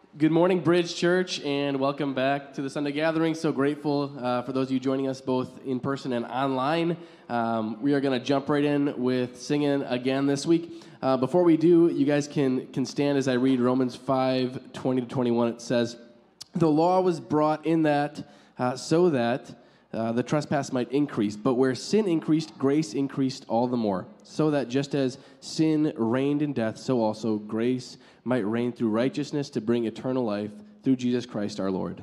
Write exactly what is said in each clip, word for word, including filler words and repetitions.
Good morning, Bridge Church, and welcome back to the Sunday gathering. So grateful uh, for those of you joining us both in person and online. Um, we are going to jump right in with singing again this week. Uh, before we do, you guys can can stand as I read Romans five, twenty to twenty-one. It says, "The law was brought in that uh, so that uh, the trespass might increase. But where sin increased, grace increased all the more. So that just as sin reigned in death, so also grace might reign through righteousness to bring eternal life through Jesus Christ our Lord."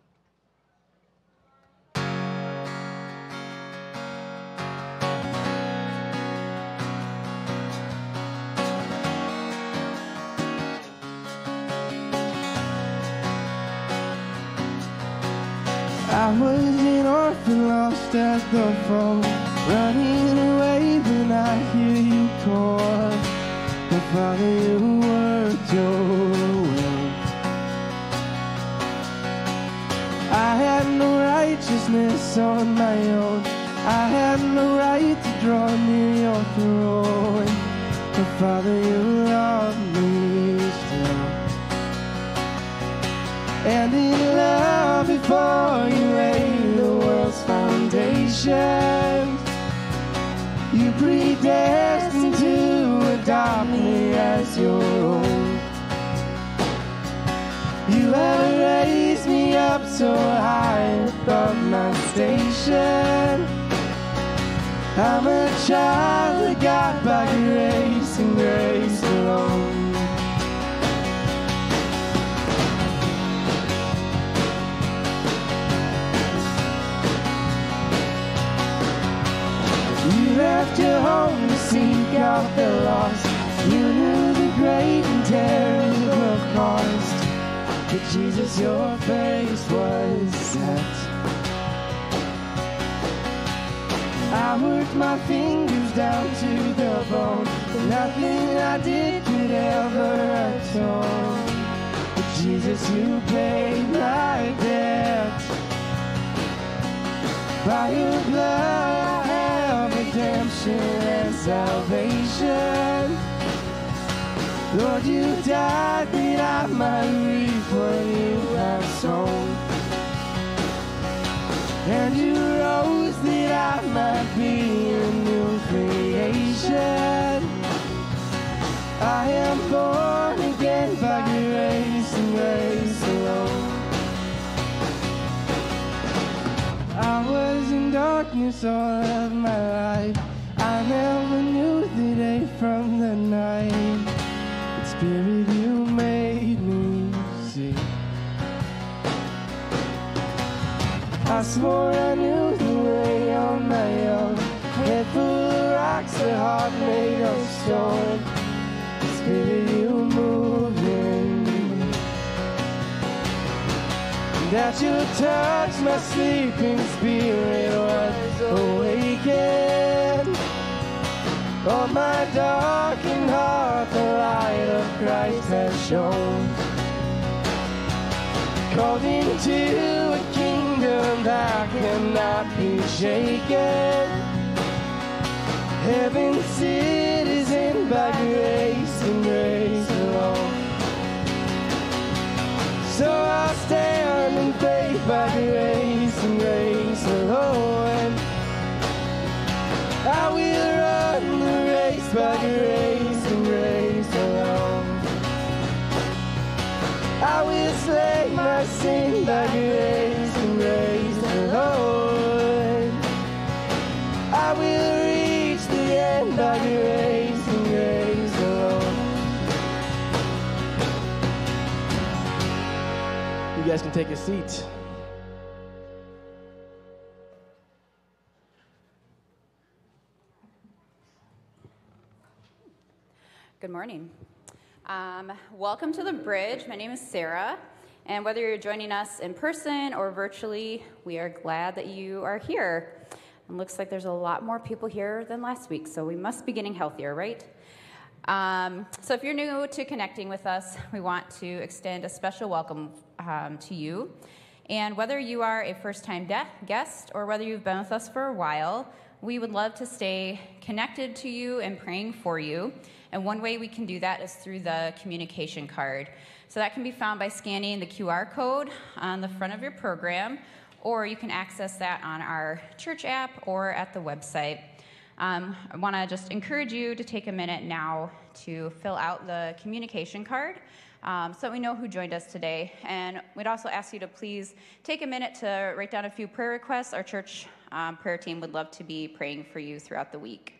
I was an orphan lost at the fall, running away when I hear you call. My Father, you worked your will. I had no righteousness on my own. I had no right to draw near your throne. My Father, you loved me still. And in love before you laid the world's foundation, you predestined to adopt me as your own. You have raised me up so high above my station. I'm a child of God by grace and grace alone. You left your home to seek out the lost. You knew the great and terrible cost. But Jesus, your face was set. I worked my fingers down to the bone, but nothing I did could ever atone. But Jesus, you paid my debt. By your blood I have redemption and salvation. Lord, you died that I might reap what you have sown. And you rose that I might be a new creation. I am born again by grace and grace alone. I was in darkness all of my life. I never knew the day from the night. But Spirit, you made me see. I swore I knew the way on my own. Head full of rocks, a heart made of stone. But Spirit, you moved in me. That you touched my sleeping spirit was awakened. On my darkened heart the light of Christ has shone. Called into a kingdom that cannot be shaken. Heaven's citizen by grace and grace alone. So I'll stand in faith by grace and grace alone. I will run the race by grace and grace alone. I will slay my sin by grace and grace alone. I will reach the end by grace and grace alone. You guys can take a seat. Good morning. Um, welcome to the Bridge. My name is Sarah, and whether you're joining us in person or virtually, we are glad that you are here. It looks like there's a lot more people here than last week, so we must be getting healthier, right? Um, so if you're new to connecting with us, we want to extend a special welcome um, to you. And whether you are a first-time de- guest or whether you've been with us for a while, we would love to stay connected to you and praying for you. And one way we can do that is through the communication card. So that can be found by scanning the Q R code on the front of your program, or you can access that on our church app or at the website. Um, I want to just encourage you to take a minute now to fill out the communication card um, so that we know who joined us today. And we'd also ask you to please take a minute to write down a few prayer requests. Our church um, prayer team would love to be praying for you throughout the week.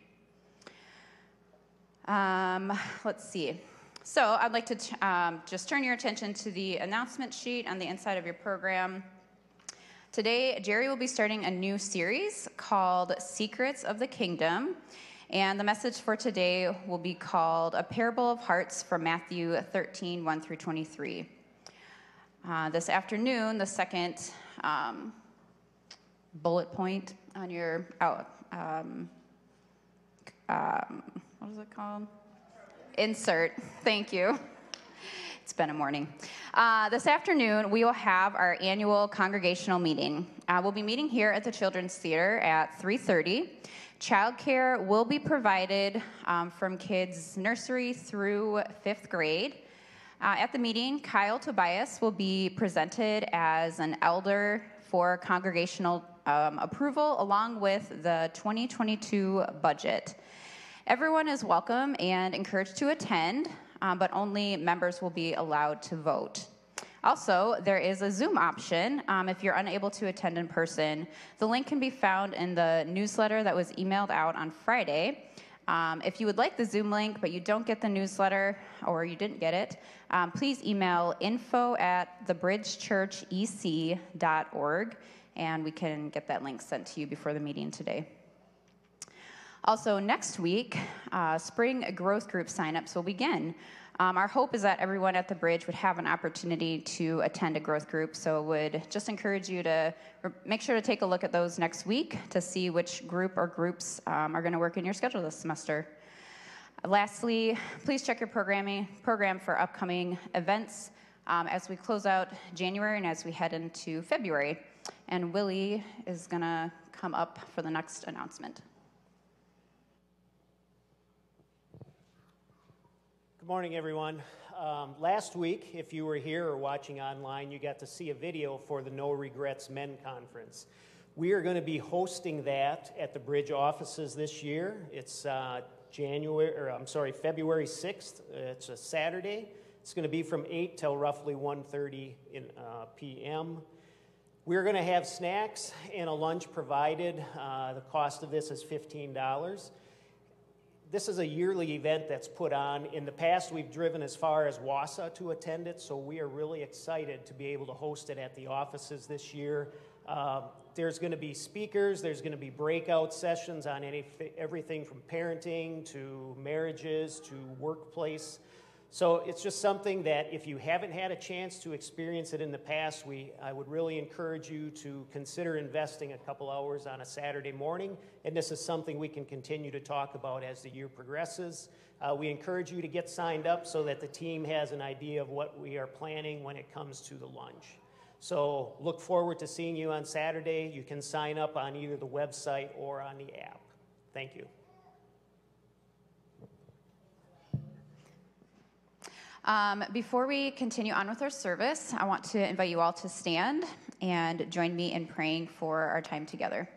Um, let's see. So I'd like to t- um, just turn your attention to the announcement sheet on the inside of your program. Today, Jerry will be starting a new series called Secrets of the Kingdom, and the message for today will be called A Parable of Hearts from Matthew thirteen, one through twenty-three. Uh, this afternoon, the second um, bullet point on your, oh, um, um, what is it called? Insert, thank you. It's been a morning. Uh, this afternoon, we will have our annual congregational meeting. Uh, we'll be meeting here at the Children's Theater at three thirty. Childcare will be provided um, from kids nursery through fifth grade. Uh, at the meeting, Kyle Tobias will be presented as an elder for congregational um, approval, along with the twenty twenty-two budget. Everyone is welcome and encouraged to attend. Um, but only members will be allowed to vote. Also, there is a Zoom option um, if you're unable to attend in person. The link can be found in the newsletter that was emailed out on Friday. Um, if you would like the Zoom link, but you don't get the newsletter or you didn't get it, um, please email info at the bridge church e c dot org, and we can get that link sent to you before the meeting today. Also, next week, uh, spring growth group signups will begin. Um, our hope is that everyone at the Bridge would have an opportunity to attend a growth group, so would just encourage you to re- make sure to take a look at those next week to see which group or groups um, are going to work in your schedule this semester. Lastly, please check your programming program for upcoming events um, as we close out January and as we head into February. And Willie is going to come up for the next announcement. Good morning, everyone. Um, last week, if you were here or watching online, you got to see a video for the No Regrets Men Conference. We are going to be hosting that at the Bridge offices this year. It's uh, January, or I'm sorry, February sixth. It's a Saturday. It's going to be from eight till roughly one thirty in, uh, p m We're going to have snacks and a lunch provided. Uh, the cost of this is fifteen dollars. This is a yearly event that's put on. In the past, we've driven as far as Wausau to attend it, so we are really excited to be able to host it at the offices this year. Uh, there's going to be speakers, there's going to be breakout sessions on any, everything from parenting to marriages to workplace. So it's just something that if you haven't had a chance to experience it in the past, we I would really encourage you to consider investing a couple hours on a Saturday morning. And this is something we can continue to talk about as the year progresses. Uh, we encourage you to get signed up so that the team has an idea of what we are planning when it comes to the lunch. So look forward to seeing you on Saturday. You can sign up on either the website or on the app. Thank you. Um, before we continue on with our service, I want to invite you all to stand and join me in praying for our time together.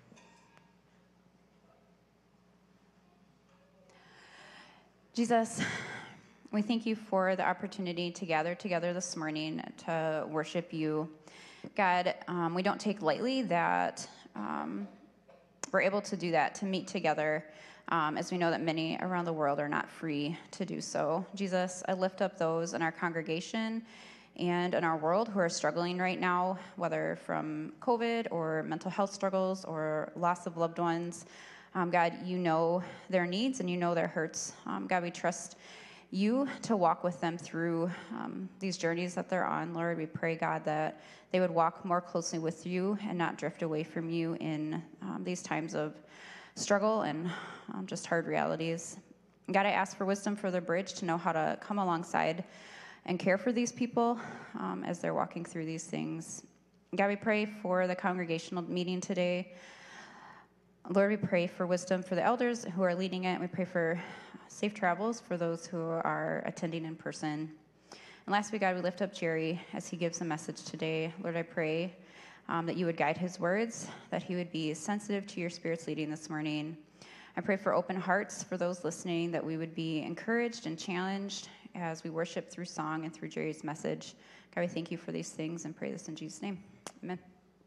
Jesus, we thank you for the opportunity to gather together this morning to worship you. God, um, we don't take lightly that um, we're able to do that, to meet together, Um, as we know that many around the world are not free to do so. Jesus, I lift up those in our congregation and in our world who are struggling right now, whether from COVID or mental health struggles or loss of loved ones. Um, God, you know their needs and you know their hurts. Um, God, we trust you to walk with them through um, these journeys that they're on. Lord, we pray, God, that they would walk more closely with you and not drift away from you in um, these times of struggle and um, just hard realities. God, I ask for wisdom for the Bridge to know how to come alongside and care for these people um, as they're walking through these things. God, we pray for the congregational meeting today. Lord, we pray for wisdom for the elders who are leading it. We pray for safe travels for those who are attending in person. And lastly, God, we lift up Jerry as he gives a message today. Lord, I pray um, that you would guide his words, that he would be sensitive to your Spirit's leading this morning. I pray for open hearts for those listening, that we would be encouraged and challenged as we worship through song and through Jerry's message. God, we thank you for these things and pray this in Jesus' name. Amen.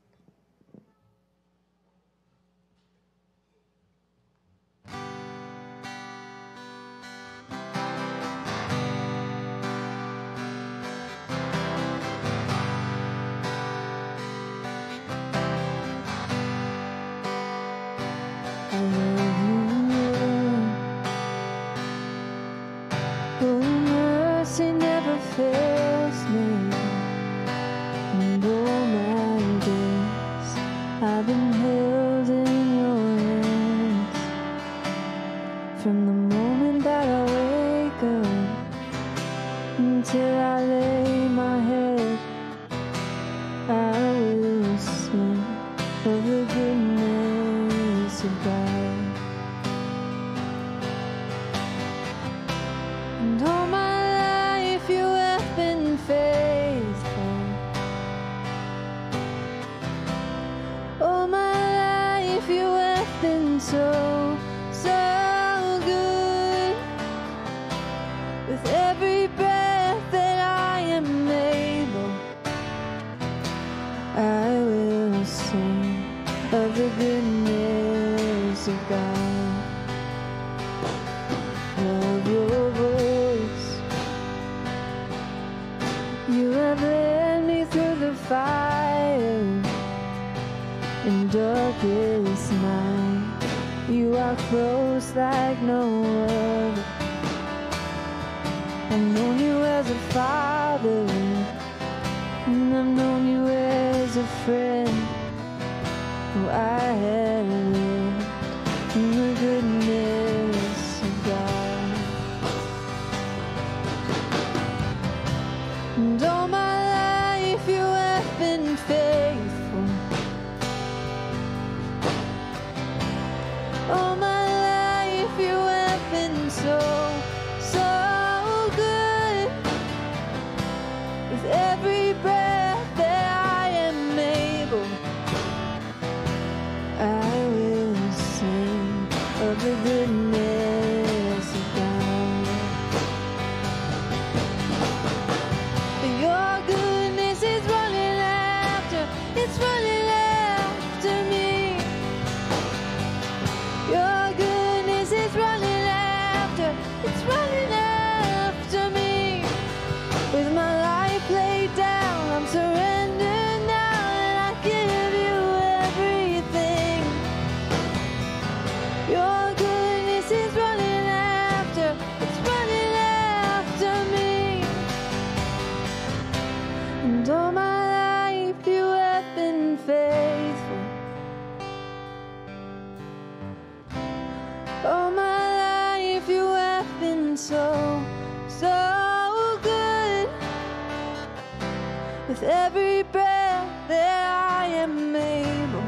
With every breath that I am able,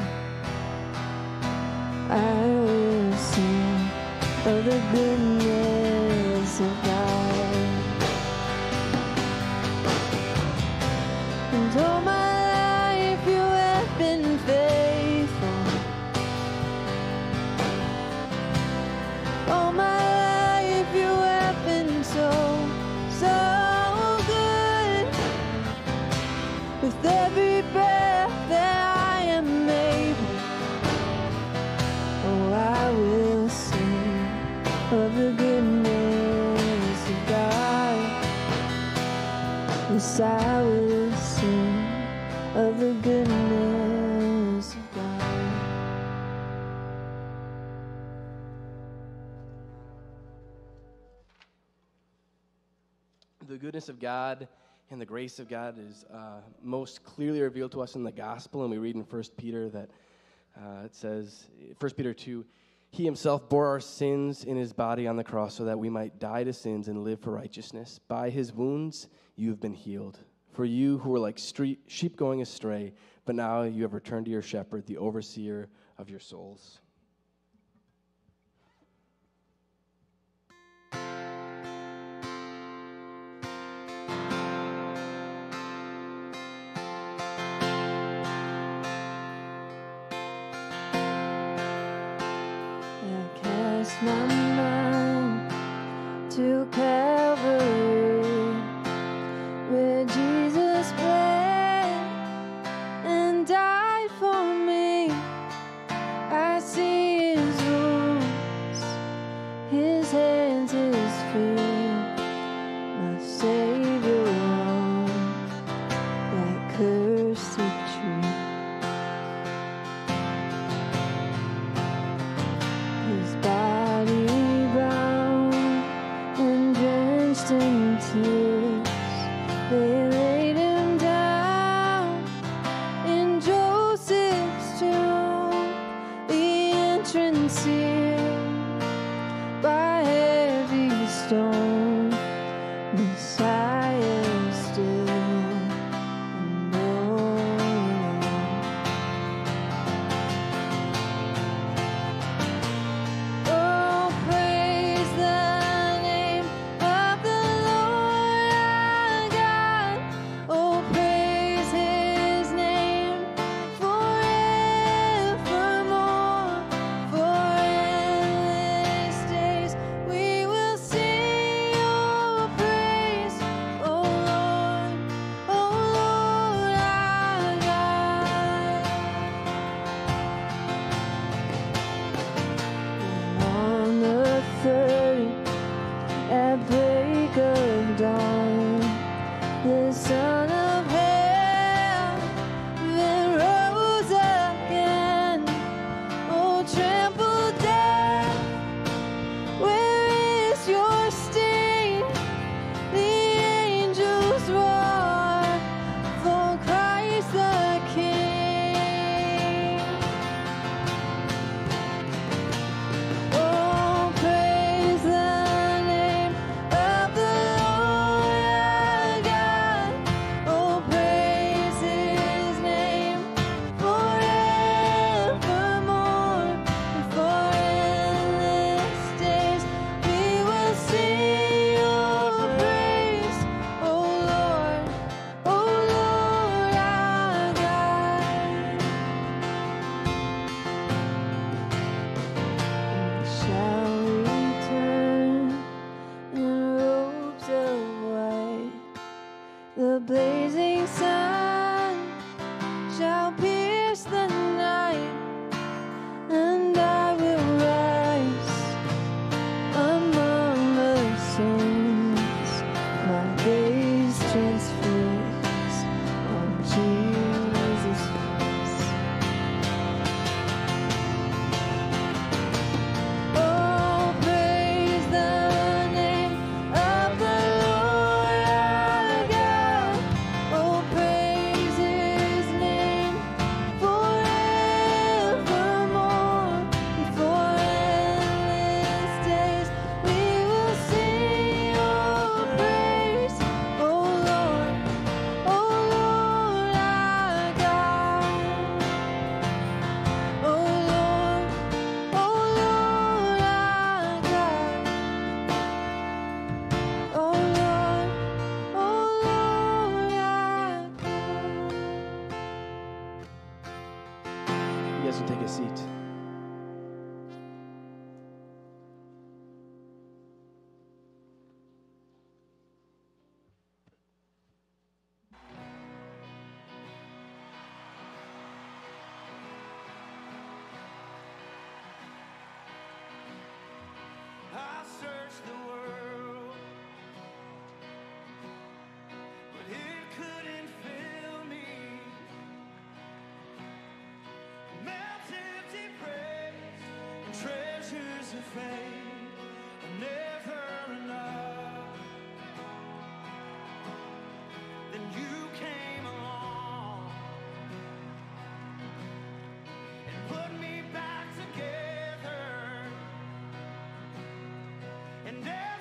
I will sing of the goodness of God. And all my life you have been faithful. All my life you have been so, so with every breath that I am able, oh, I will sing of the goodness of God. Yes, I will sing of the goodness of God. The goodness of God and the grace of God is uh, most clearly revealed to us in the gospel, and we read in First Peter that uh, it says, First Peter two, he himself bore our sins in his body on the cross so that we might die to sins and live for righteousness. By his wounds you have been healed. For you who were like street, sheep going astray, but now you have returned to your shepherd, the overseer of your souls. my mind to Calvary, where Jesus bled and died for me. I see his wounds, his hands, his feet, my Savior on that cursed tree. His body bound and drenched in tears, they laid him down in Joseph's tomb, the entrance sealed by heavy stone. Messiah still unknown. Oh, praise the name of the Lord our God. Oh, praise his name forevermore. For endless days we will sing your praise, oh Lord, oh Lord our God. On the third, at break of dawn, the Son of Heaven rose again. Oh, trample death, where is your sting? The angels roar for Christ the King. Oh, praise the name of the Lord our God. Oh, praise his name forevermore. And for endless days we will sing your praise, oh Lord, oh Lord our God. We shall return in robes of white. The blazing sun shall pierce the night, and I will rise among the saints. My gaze transfixed on Jesus' face. Oh, praise the name of the Lord our God. Oh, praise his name forevermore. And for endless days we will sing your praise, oh Lord, oh Lord our God. Oh Lord, oh Lord our God. Oh Lord, oh Lord our God. You guys can take a seat. I searched the world, but it couldn't fill me. Mountains of praise and treasures of fame are never enough. Then you came along and put me back together. And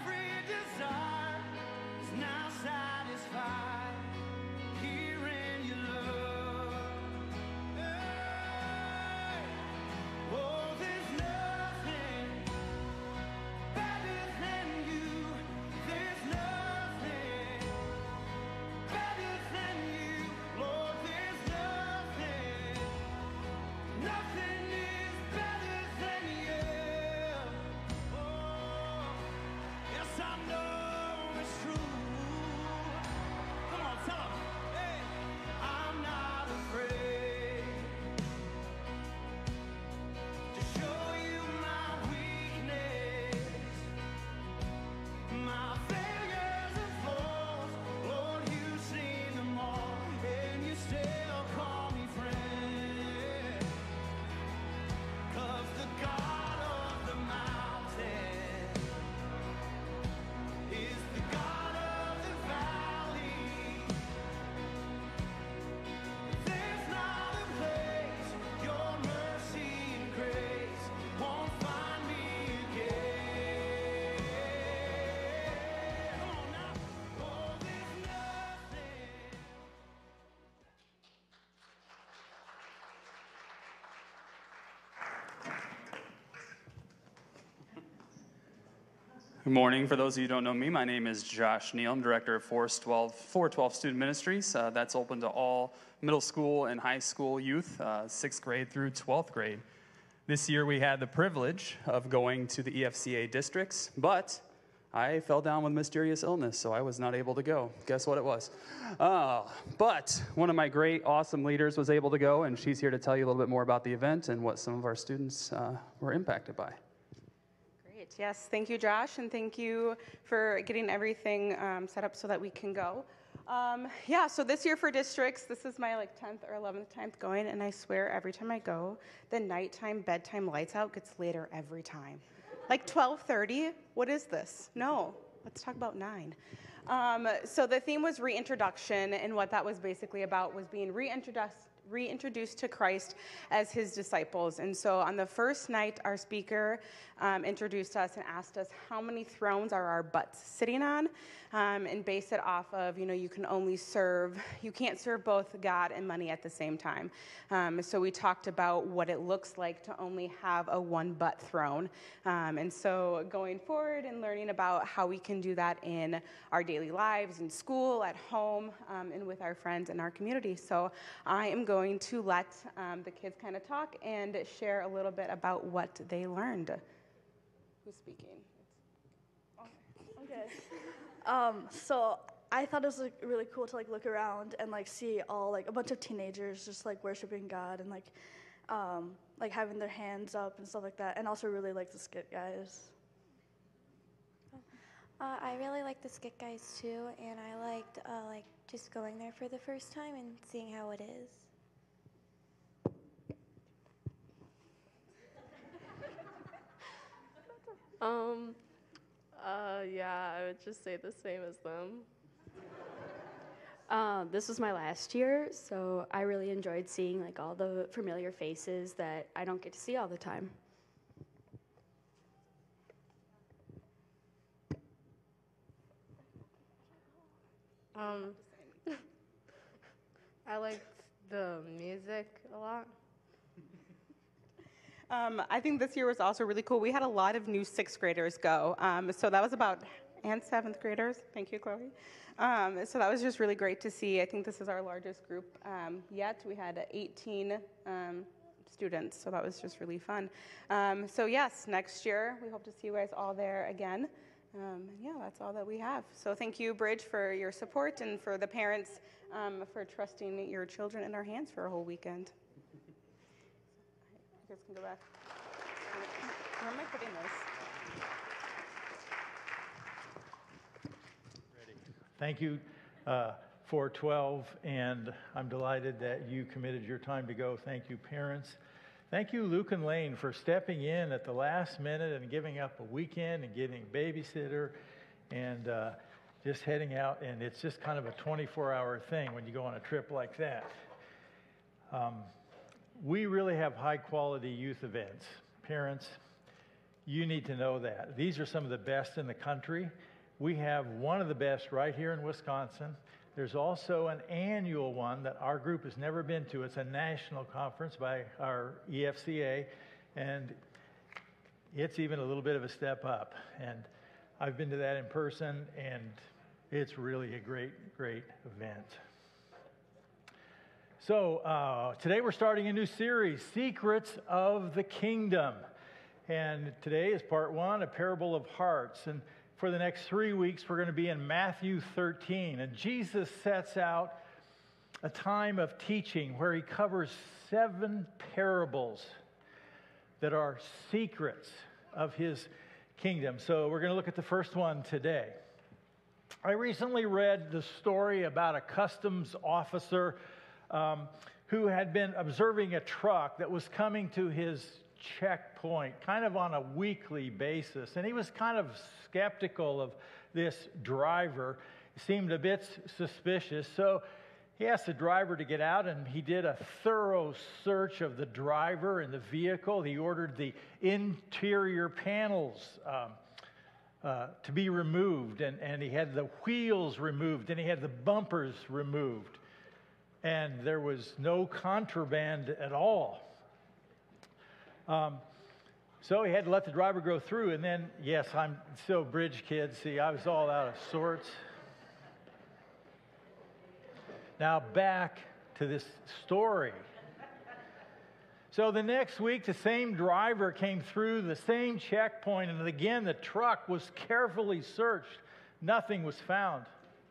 Good morning. For those of you who don't know me, my name is Josh Neal. I'm director of four twelve, four twelve Student Ministries. Uh, that's open to all middle school and high school youth, uh, sixth grade through twelfth grade. This year we had the privilege of going to the E F C A districts, but I fell down with mysterious illness, so I was not able to go. Guess what it was? Uh, but one of my great, awesome leaders was able to go, and she's here to tell you a little bit more about the event and what some of our students uh, were impacted by. Great. Yes, thank you, Josh, and thank you for getting everything um, set up so that we can go. Um, yeah, so this year for districts, this is my like tenth or eleventh time going, and I swear every time I go, the nighttime bedtime lights out gets later every time. Like twelve thirty, what is this? No, let's talk about nine. Um, so the theme was reintroduction, and what that was basically about was being reintroduced reintroduced to Christ as his disciples. And so on the first night, our speaker um, introduced us and asked us how many thrones are our butts sitting on, um, and based it off of, you know, you can only serve, you can't serve both God and money at the same time. Um, so we talked about what it looks like to only have a one butt throne. Um, and so going forward and learning about how we can do that in our daily lives, in school, at home, um, and with our friends in our community. So I am going to let um, the kids kind of talk and share a little bit about what they learned. Who's speaking? Okay. Um, so I thought it was like really cool to like look around and like see all like a bunch of teenagers just like worshiping God and like um, like having their hands up and stuff like that, and also really like the skit guys. Uh, I really liked the skit guys too, and I liked uh, like just going there for the first time and seeing how it is. Um, uh, yeah, I would just say the same as them. Uh, this was my last year, so I really enjoyed seeing like all the familiar faces that I don't get to see all the time. Um, I liked the music a lot. Um, I think this year was also really cool. We had a lot of new sixth graders go. Um, so that was about, and seventh graders. Thank you, Chloe. Um, so that was just really great to see. I think this is our largest group um, yet. We had eighteen um, students, so that was just really fun. Um, so yes, next year, we hope to see you guys all there again. Um, and yeah, that's all that we have. So thank you, Bridge, for your support, and for the parents um, for trusting your children in our hands for a whole weekend. You guys can go back. Where am I putting this? Ready. Thank you, uh, four twelve, and I'm delighted that you committed your time to go. Thank you, parents. Thank you, Luke and Lane, for stepping in at the last minute and giving up a weekend and getting a babysitter and uh, just heading out. And it's just kind of a twenty-four hour thing when you go on a trip like that. Um, we really have high-quality youth events. Parents, you need to know that. These are some of the best in the country. We have one of the best right here in Wisconsin. There's also an annual one that our group has never been to. It's a national conference by our E F C A, and it's even a little bit of a step up. And I've been to that in person, and it's really a great, great event. So uh, today we're starting a new series, Secrets of the Kingdom. And today is part one, A Parable of Hearts. And for the next three weeks, we're going to be in Matthew thirteen. And Jesus sets out a time of teaching where he covers seven parables that are secrets of his kingdom. So we're going to look at the first one today. I recently read the story about a customs officer um, who had been observing a truck that was coming to his checkpoint kind of on a weekly basis. And he was kind of skeptical of this driver. He seemed a bit suspicious. So he asked the driver to get out, and he did a thorough search of the driver and the vehicle. He ordered the interior panels um, uh, to be removed, and, and he had the wheels removed, and he had the bumpers removed. And there was no contraband at all. Um, So he had to let the driver go through, and then, yes, I'm so bridge kid. See, I was all out of sorts. Now back to this story. So the next week, the same driver came through the same checkpoint, and again, the truck was carefully searched. Nothing was found.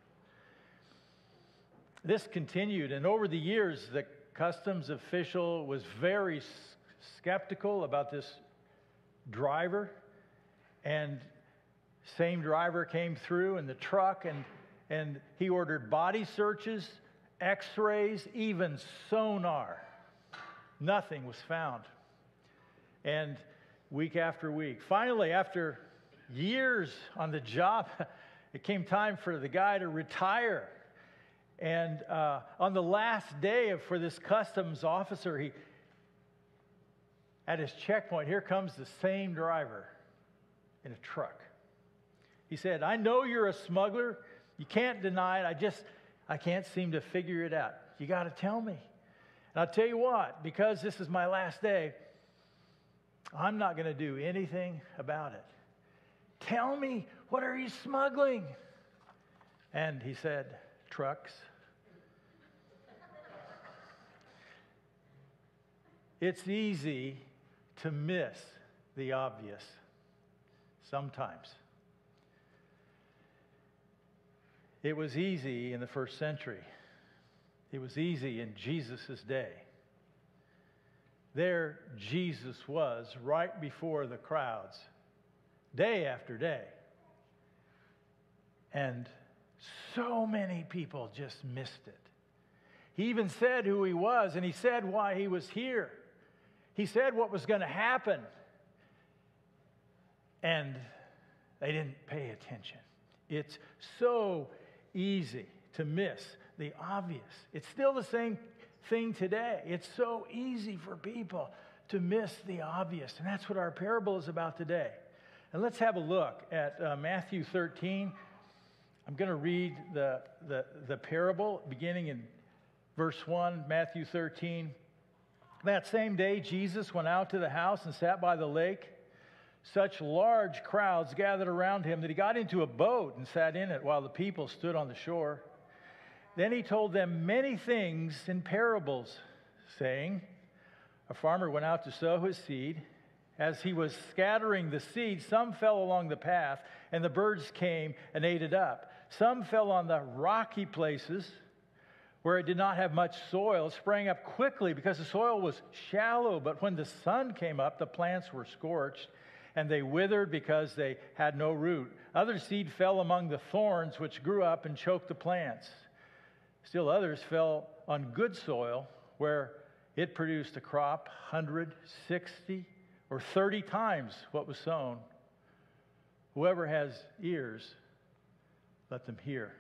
This continued, and over the years, the customs official was very skeptical about this driver, and same driver came through in the truck, and, and he ordered body searches, x-rays, even sonar. Nothing was found. And week after week, finally, after years on the job, it came time for the guy to retire. And uh, on the last day of, for this customs officer, he, at his checkpoint, here comes the same driver in a truck. He said, I know you're a smuggler. You can't deny it. I just, I can't seem to figure it out. You got to tell me. And I'll tell you what, because this is my last day, I'm not going to do anything about it. Tell me, what are you smuggling? And he said, trucks. It's easy to miss the obvious sometimes. It was easy in the first century. It was easy in Jesus' day. There Jesus was right before the crowds, day after day. And so many people just missed it. He even said who he was, and he said why he was here. He said what was going to happen. And they didn't pay attention. It's so easy to miss the obvious. It's still the same thing today. It's so easy for people to miss the obvious. And that's what our parable is about today. And let's have a look at uh, Matthew thirteen. I'm going to read the, the, the parable beginning in verse one, Matthew thirteen. That same day, Jesus went out to the house and sat by the lake. Such large crowds gathered around him that he got into a boat and sat in it while the people stood on the shore. Then he told them many things in parables, saying, a farmer went out to sow his seed. As he was scattering the seed, some fell along the path, and the birds came and ate it up. Some fell on the rocky places where it did not have much soil. It sprang up quickly because the soil was shallow. But when the sun came up, the plants were scorched, and they withered because they had no root. Other seed fell among the thorns, which grew up and choked the plants. Still others fell on good soil, where it produced a crop one hundred, sixty, or thirty times what was sown. Whoever has ears, let them hear.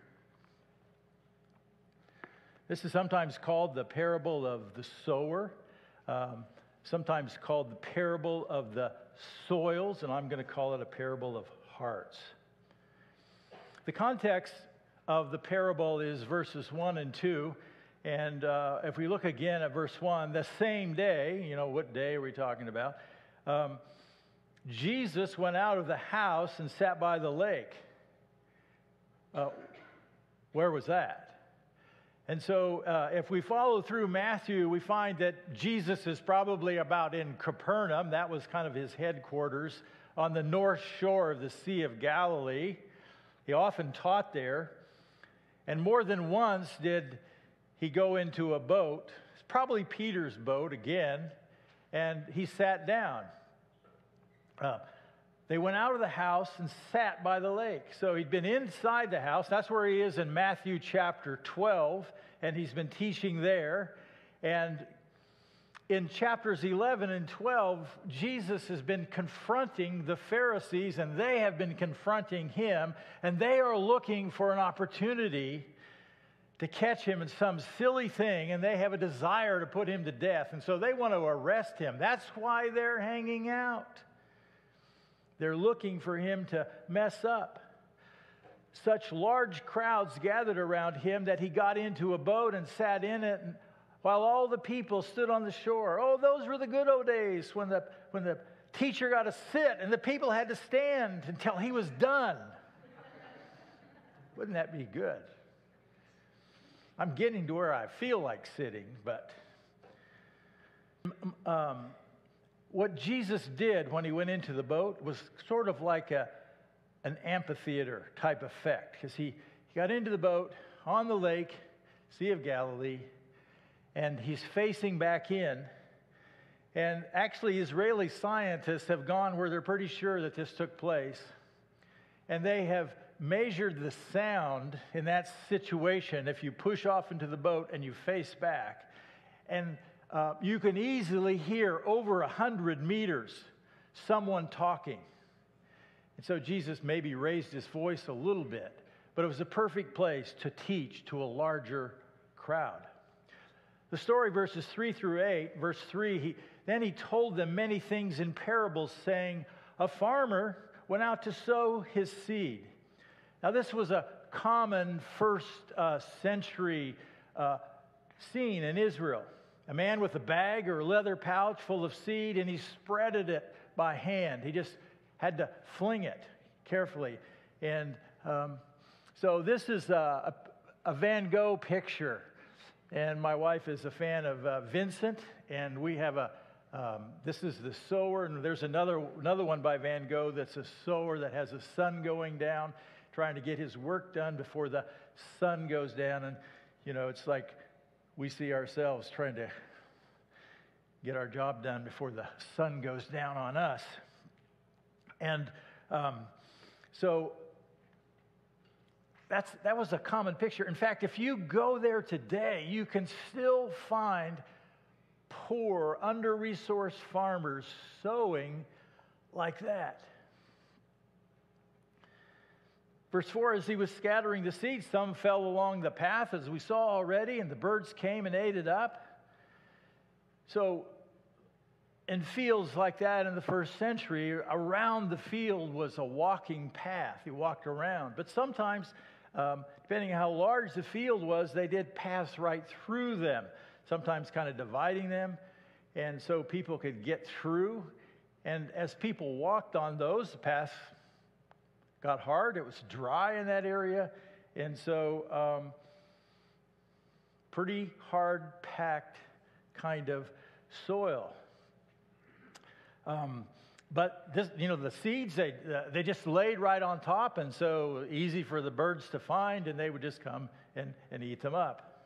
This is sometimes called the parable of the sower, um, sometimes called the parable of the soils, and I'm going to call it a parable of hearts. The context of the parable is verses one and two, and uh, if we look again at verse one, the same day, you know, what day are we talking about? Um, Jesus went out of the house and sat by the lake. Uh, where was that? And so uh, if we follow through Matthew, we find that Jesus is probably about in Capernaum. That was kind of his headquarters on the north shore of the Sea of Galilee. He often taught there. And more than once did he go into a boat. It's probably Peter's boat again. And he sat down. Uh, They went out of the house and sat by the lake. So he'd been inside the house. That's where he is in Matthew chapter twelve, and he's been teaching there. And in chapters eleven and twelve, Jesus has been confronting the Pharisees, and they have been confronting him, and they are looking for an opportunity to catch him in some silly thing, and they have a desire to put him to death. And so they want to arrest him. That's why they're hanging out. They're looking for him to mess up. Such large crowds gathered around him that he got into a boat and sat in it, and while all the people stood on the shore. Oh, those were the good old days when the, when the teacher got to sit, and the people had to stand until he was done. Wouldn't that be good? I'm getting to where I feel like sitting, but um, what Jesus did when he went into the boat was sort of like a, an amphitheater type effect, because he, he got into the boat on the lake, Sea of Galilee, and he's facing back in. And actually, Israeli scientists have gone where they're pretty sure that this took place, and they have measured the sound in that situation if you push off into the boat and you face back. And uh, you can easily hear over a hundred meters someone talking. And so Jesus maybe raised his voice a little bit, but it was a perfect place to teach to a larger crowd. The story, verses three through eight, verse three, he, then he told them many things in parables, saying, a farmer went out to sow his seed. Now, this was a common first uh, century uh, scene in Israel. A man with a bag or a leather pouch full of seed, and he spreaded it by hand. He just had to fling it carefully. And um, so this is a, a, a Van Gogh picture. And my wife is a fan of uh, Vincent, and we have a, um, this is the sower, and there's another, another one by Van Gogh that's a sower that has the sun going down, trying to get his work done before the sun goes down. And, you know, it's like we see ourselves trying to get our job done before the sun goes down on us. And um, so that's, that was a common picture. In fact, if you go there today, you can still find poor, under-resourced farmers sowing like that. Verse four, as he was scattering the seeds, some fell along the path, as we saw already, and the birds came and ate it up. So in fields like that in the first century, around the field was a walking path. You walked around. But sometimes, um, depending on how large the field was, they did pass right through them, sometimes kind of dividing them, and so people could get through. And as people walked on those, the paths got hard. It was dry in that area, and so um, pretty hard-packed kind of soil. Um, but this, you know, the seeds, they uh, they just laid right on top, and so easy for the birds to find, and they would just come and, and eat them up.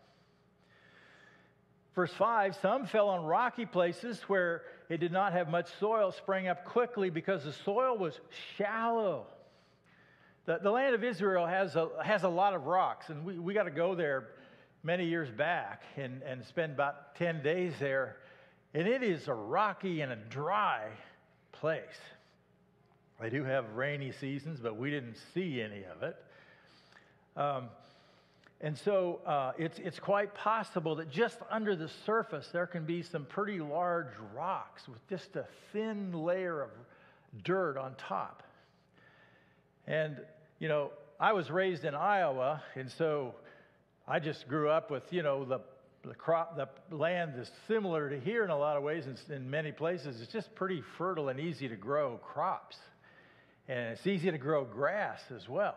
Verse five, some fell on rocky places where it did not have much soil, sprang up quickly because the soil was shallow. The, the land of Israel has a, has a lot of rocks, and we, we got to go there many years back and, and spend about ten days there. And it is a rocky and a dry place. They do have rainy seasons, but we didn't see any of it. Um, and so uh, it's, it's quite possible that just under the surface there can be some pretty large rocks with just a thin layer of dirt on top. And, you know, I was raised in Iowa, and so I just grew up with, you know, the the crop, the land is similar to here in a lot of ways. In, in many places, it's just pretty fertile and easy to grow crops. And it's easy to grow grass as well.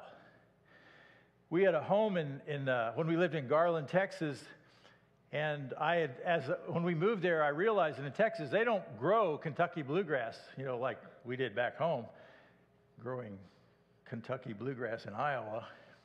We had a home in, in uh, when we lived in Garland, Texas, and I had, as a, when we moved there, I realized that in Texas, they don't grow Kentucky bluegrass, you know, like we did back home, growing Kentucky bluegrass in Iowa.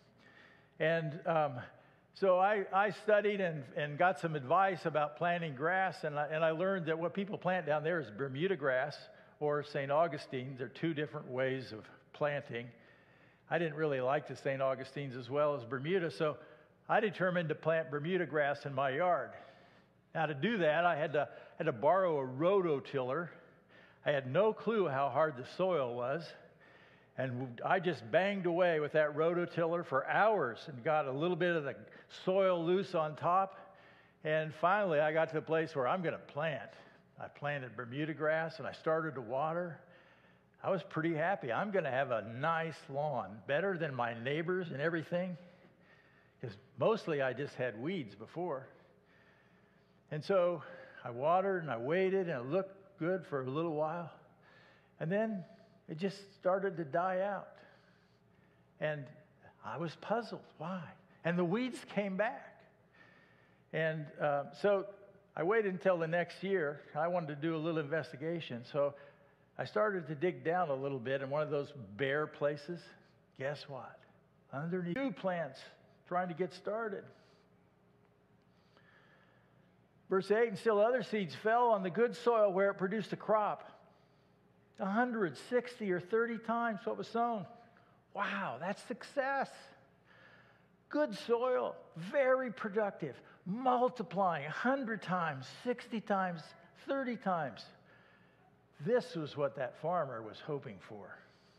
And um, so I, I studied and, and got some advice about planting grass, and I, and I learned that what people plant down there is Bermuda grass or Saint Augustine. They're two different ways of planting. I didn't really like the Saint Augustines as well as Bermuda, so I determined to plant Bermuda grass in my yard. Now, to do that, I had to, had to borrow a rototiller. I had no clue how hard the soil was. And I just banged away with that rototiller for hours and got a little bit of the soil loose on top. And finally, I got to the place where I'm going to plant. I planted Bermuda grass, and I started to water. I was pretty happy. I'm going to have a nice lawn, better than my neighbors and everything, because mostly I just had weeds before. And so I watered, and I waited, and it looked good for a little while. And then it just started to die out. And I was puzzled. Why? And the weeds came back. And uh, so I waited until the next year. I wanted to do a little investigation. So I started to dig down a little bit in one of those bare places. Guess what? Underneath new plants trying to get started. Verse eight, and still other seeds fell on the good soil where it produced a crop. one hundred sixty or thirty times what was sown. Wow, that's success. Good soil, very productive, multiplying one hundred times, sixty times, thirty times. This was what that farmer was hoping for.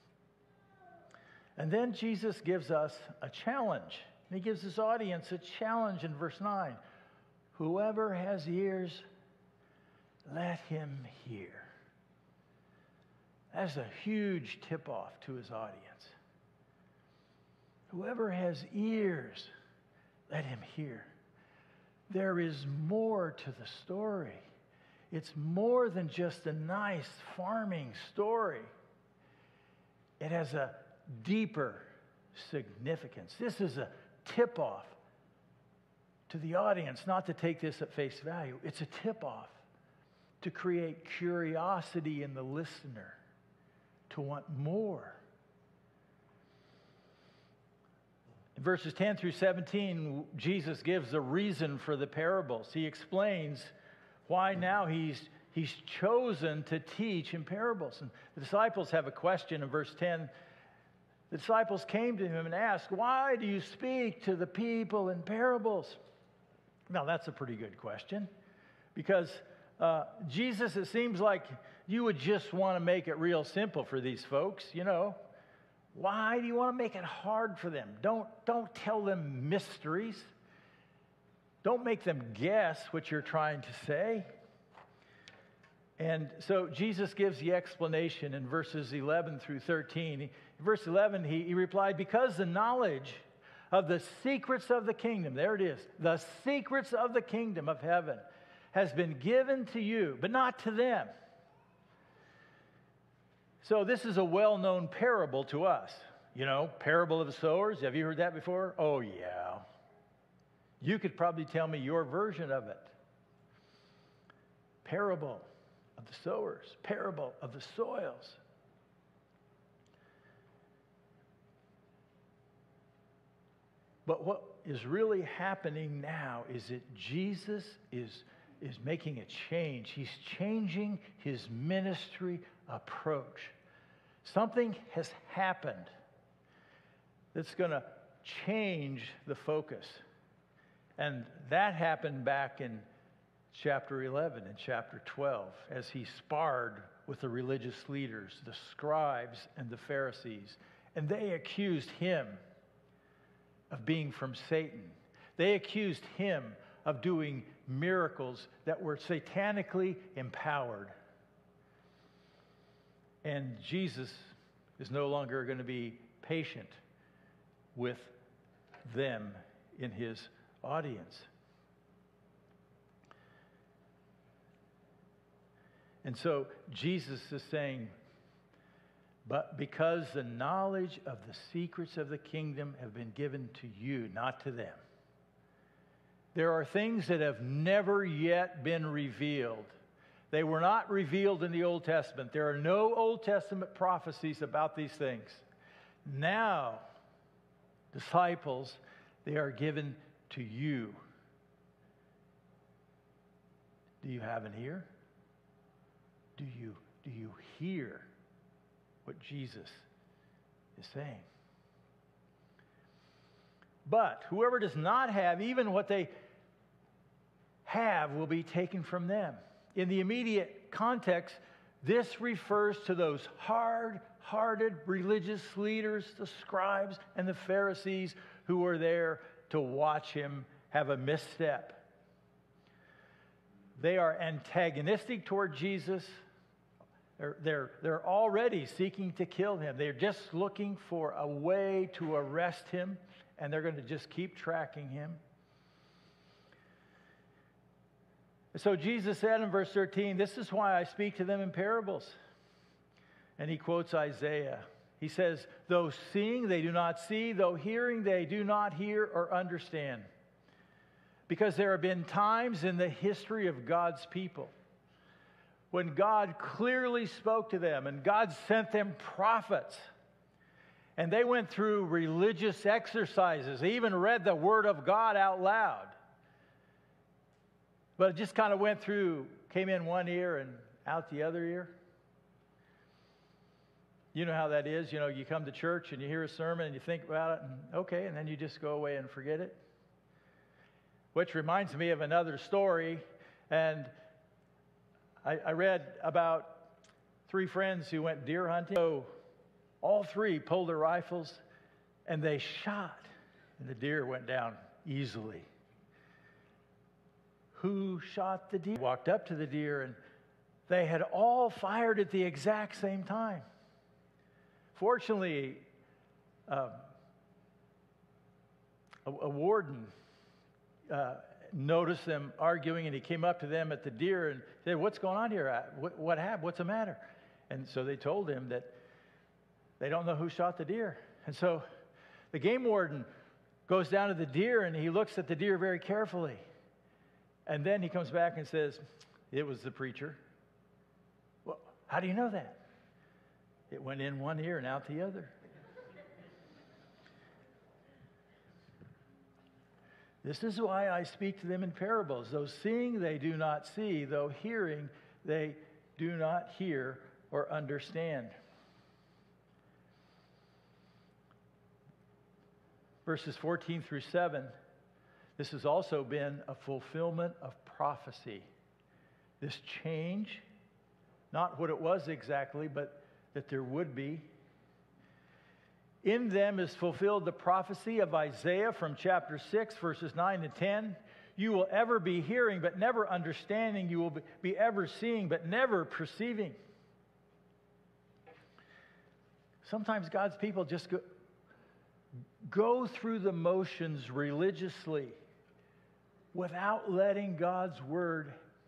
And then Jesus gives us a challenge. And he gives his audience a challenge in verse nine. Whoever has ears, let him hear. That's a huge tip-off to his audience. Whoever has ears, let him hear. There is more to the story. It's more than just a nice farming story. It has a deeper significance. This is a tip-off to the audience, not to take this at face value. It's a tip-off to create curiosity in the listener, to want more. In verses ten through seventeen, Jesus gives the reason for the parables. He explains why now he's, he's chosen to teach in parables. And the disciples have a question in verse ten. The disciples came to him and asked, why do you speak to the people in parables? Now, that's a pretty good question, because uh, Jesus, it seems like you would just want to make it real simple for these folks, you know. Why do you want to make it hard for them? Don't, don't tell them mysteries. Don't make them guess what you're trying to say. And so Jesus gives the explanation in verses eleven through thirteen. In verse eleven, he, he replied, because the knowledge of the secrets of the kingdom, there it is, the secrets of the kingdom of heaven has been given to you, but not to them. So this is a well-known parable to us. You know, parable of the sowers. Have you heard that before? Oh, yeah. You could probably tell me your version of it. Parable of the sowers. Parable of the soils. But what is really happening now is that Jesus is, is making a change. He's changing his ministry approach. Something has happened that's going to change the focus. And that happened back in chapter eleven and chapter twelve as he sparred with the religious leaders, the scribes and the Pharisees. And they accused him of being from Satan. They accused him of doing miracles that were satanically empowered. And Jesus is no longer going to be patient with them in his audience. And so Jesus is saying, but because the knowledge of the secrets of the kingdom have been given to you, not to them. There are things that have never yet been revealed. They were not revealed in the Old Testament. There are no Old Testament prophecies about these things. Now, disciples, they are given to you. Do you have an ear? Do you, do you hear what Jesus is saying? But whoever does not have even what they have will be taken from them. In the immediate context, this refers to those hard-hearted religious leaders, the scribes and the Pharisees, who were there to watch him have a misstep. They are antagonistic toward Jesus. They're, they're, they're already seeking to kill him. They're just looking for a way to arrest him, and they're going to just keep tracking him. So Jesus said in verse thirteen, this is why I speak to them in parables. And he quotes Isaiah. He says, though seeing they do not see, though hearing they do not hear or understand. Because there have been times in the history of God's people when God clearly spoke to them and God sent them prophets. And they went through religious exercises. They even read the Word of God out loud. But it just kind of went through, came in one ear and out the other ear. You know how that is. You know, you come to church and you hear a sermon and you think about it, and okay, and then you just go away and forget it. Which reminds me of another story. And I, I read about three friends who went deer hunting. So all three pulled their rifles and they shot, and the deer went down easily. Who shot the deer? Walked up to the deer, and they had all fired at the exact same time. Fortunately, um, a, a warden uh, noticed them arguing, and he came up to them at the deer and said, "What's going on here? What, what happened? What's the matter?" And so they told him that they don't know who shot the deer. And so the game warden goes down to the deer, and he looks at the deer very carefully. And then he comes back and says, "It was the preacher." "Well, how do you know that?" "It went in one ear and out the other." This is why I speak to them in parables. Though seeing they do not see, though hearing they do not hear or understand. Verses fourteen through seven, this has also been a fulfillment of prophecy. This change, not what it was exactly, but that there would be. In them is fulfilled the prophecy of Isaiah from chapter six, verses nine and ten. You will ever be hearing, but never understanding. You will be ever seeing, but never perceiving. Sometimes God's people just go, go through the motions religiously without letting God's word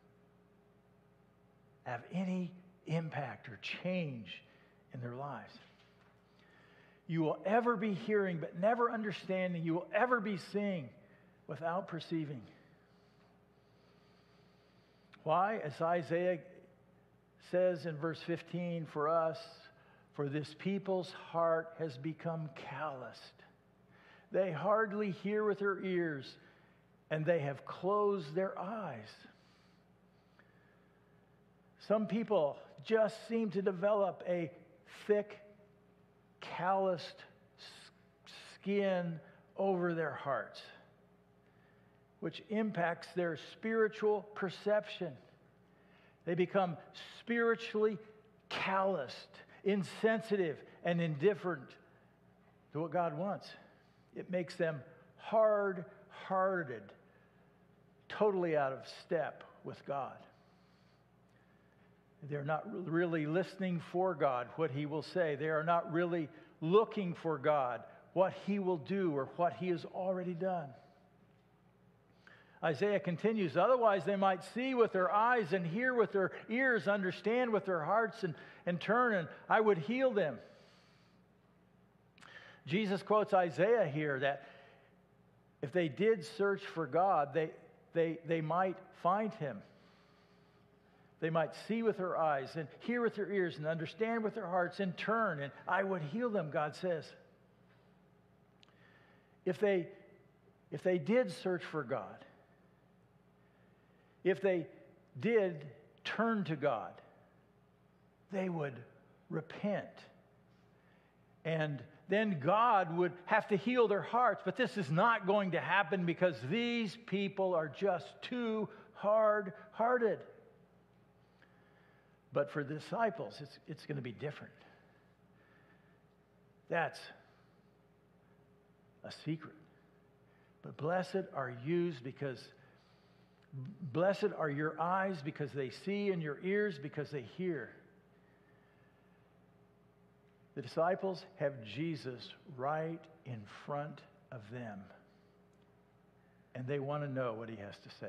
have any impact or change in their lives. You will ever be hearing but never understanding. You will ever be seeing without perceiving. Why? As Isaiah says in verse fifteen, for us, for this people's heart has become calloused. They hardly hear with their ears, and they have closed their eyes. Some people just seem to develop a thick, calloused skin over their hearts, which impacts their spiritual perception. They become spiritually calloused, insensitive, and indifferent to what God wants. It makes them hard-hearted, totally out of step with God. They're not really listening for God, what He will say. They are not really looking for God, what He will do or what He has already done. Isaiah continues, otherwise they might see with their eyes and hear with their ears, understand with their hearts and, and turn, and I would heal them. Jesus quotes Isaiah here that if they did search for God, they, they, they might find Him. They might see with their eyes and hear with their ears and understand with their hearts and turn, and I would heal them, God says. If they, if they did search for God, if they did turn to God, they would repent. And then God would have to heal their hearts. But this is not going to happen because these people are just too hard-hearted. But for the disciples, it's, it's going to be different. That's a secret. But blessed are you because, blessed are your eyes because they see and your ears because they hear. The disciples have Jesus right in front of them. And they want to know what He has to say.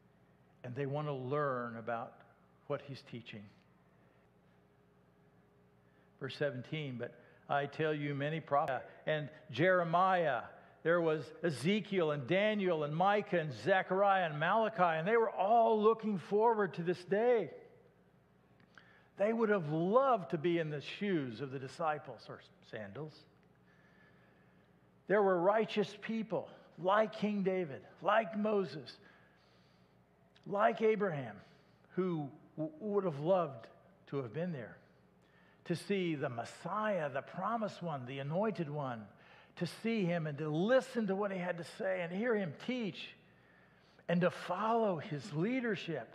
And they want to learn about what He's teaching. verse seventeen, but I tell you many prophets, and Jeremiah, there was Ezekiel and Daniel and Micah and Zechariah and Malachi, and they were all looking forward to this day. They would have loved to be in the shoes of the disciples, or sandals. There were righteous people like King David, like Moses, like Abraham, who w- would have loved to have been there, to see the Messiah, the promised one, the anointed one, to see him and to listen to what he had to say and hear him teach and to follow his leadership.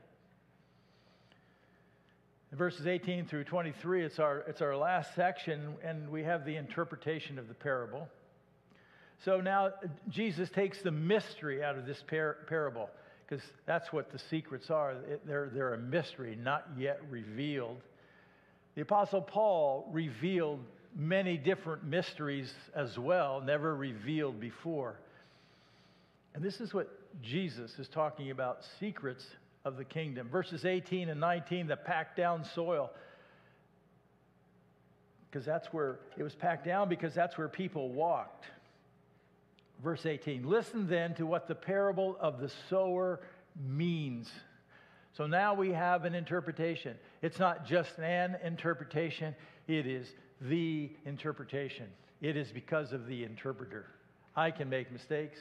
In verses eighteen through twenty-three, it's our, it's our last section, and we have the interpretation of the parable. So now Jesus takes the mystery out of this par- parable, because that's what the secrets are. They're, they're a mystery, not yet revealed. The Apostle Paul revealed many different mysteries as well, never revealed before. And this is what Jesus is talking about, secrets of the kingdom. Verses eighteen and nineteen, the packed down soil. Because that's where, it was packed down because that's where people walked. Verse eighteen, listen then to what the parable of the sower means. So now we have an interpretation. It's not just an interpretation, it is the interpretation. It is because of the interpreter. I can make mistakes.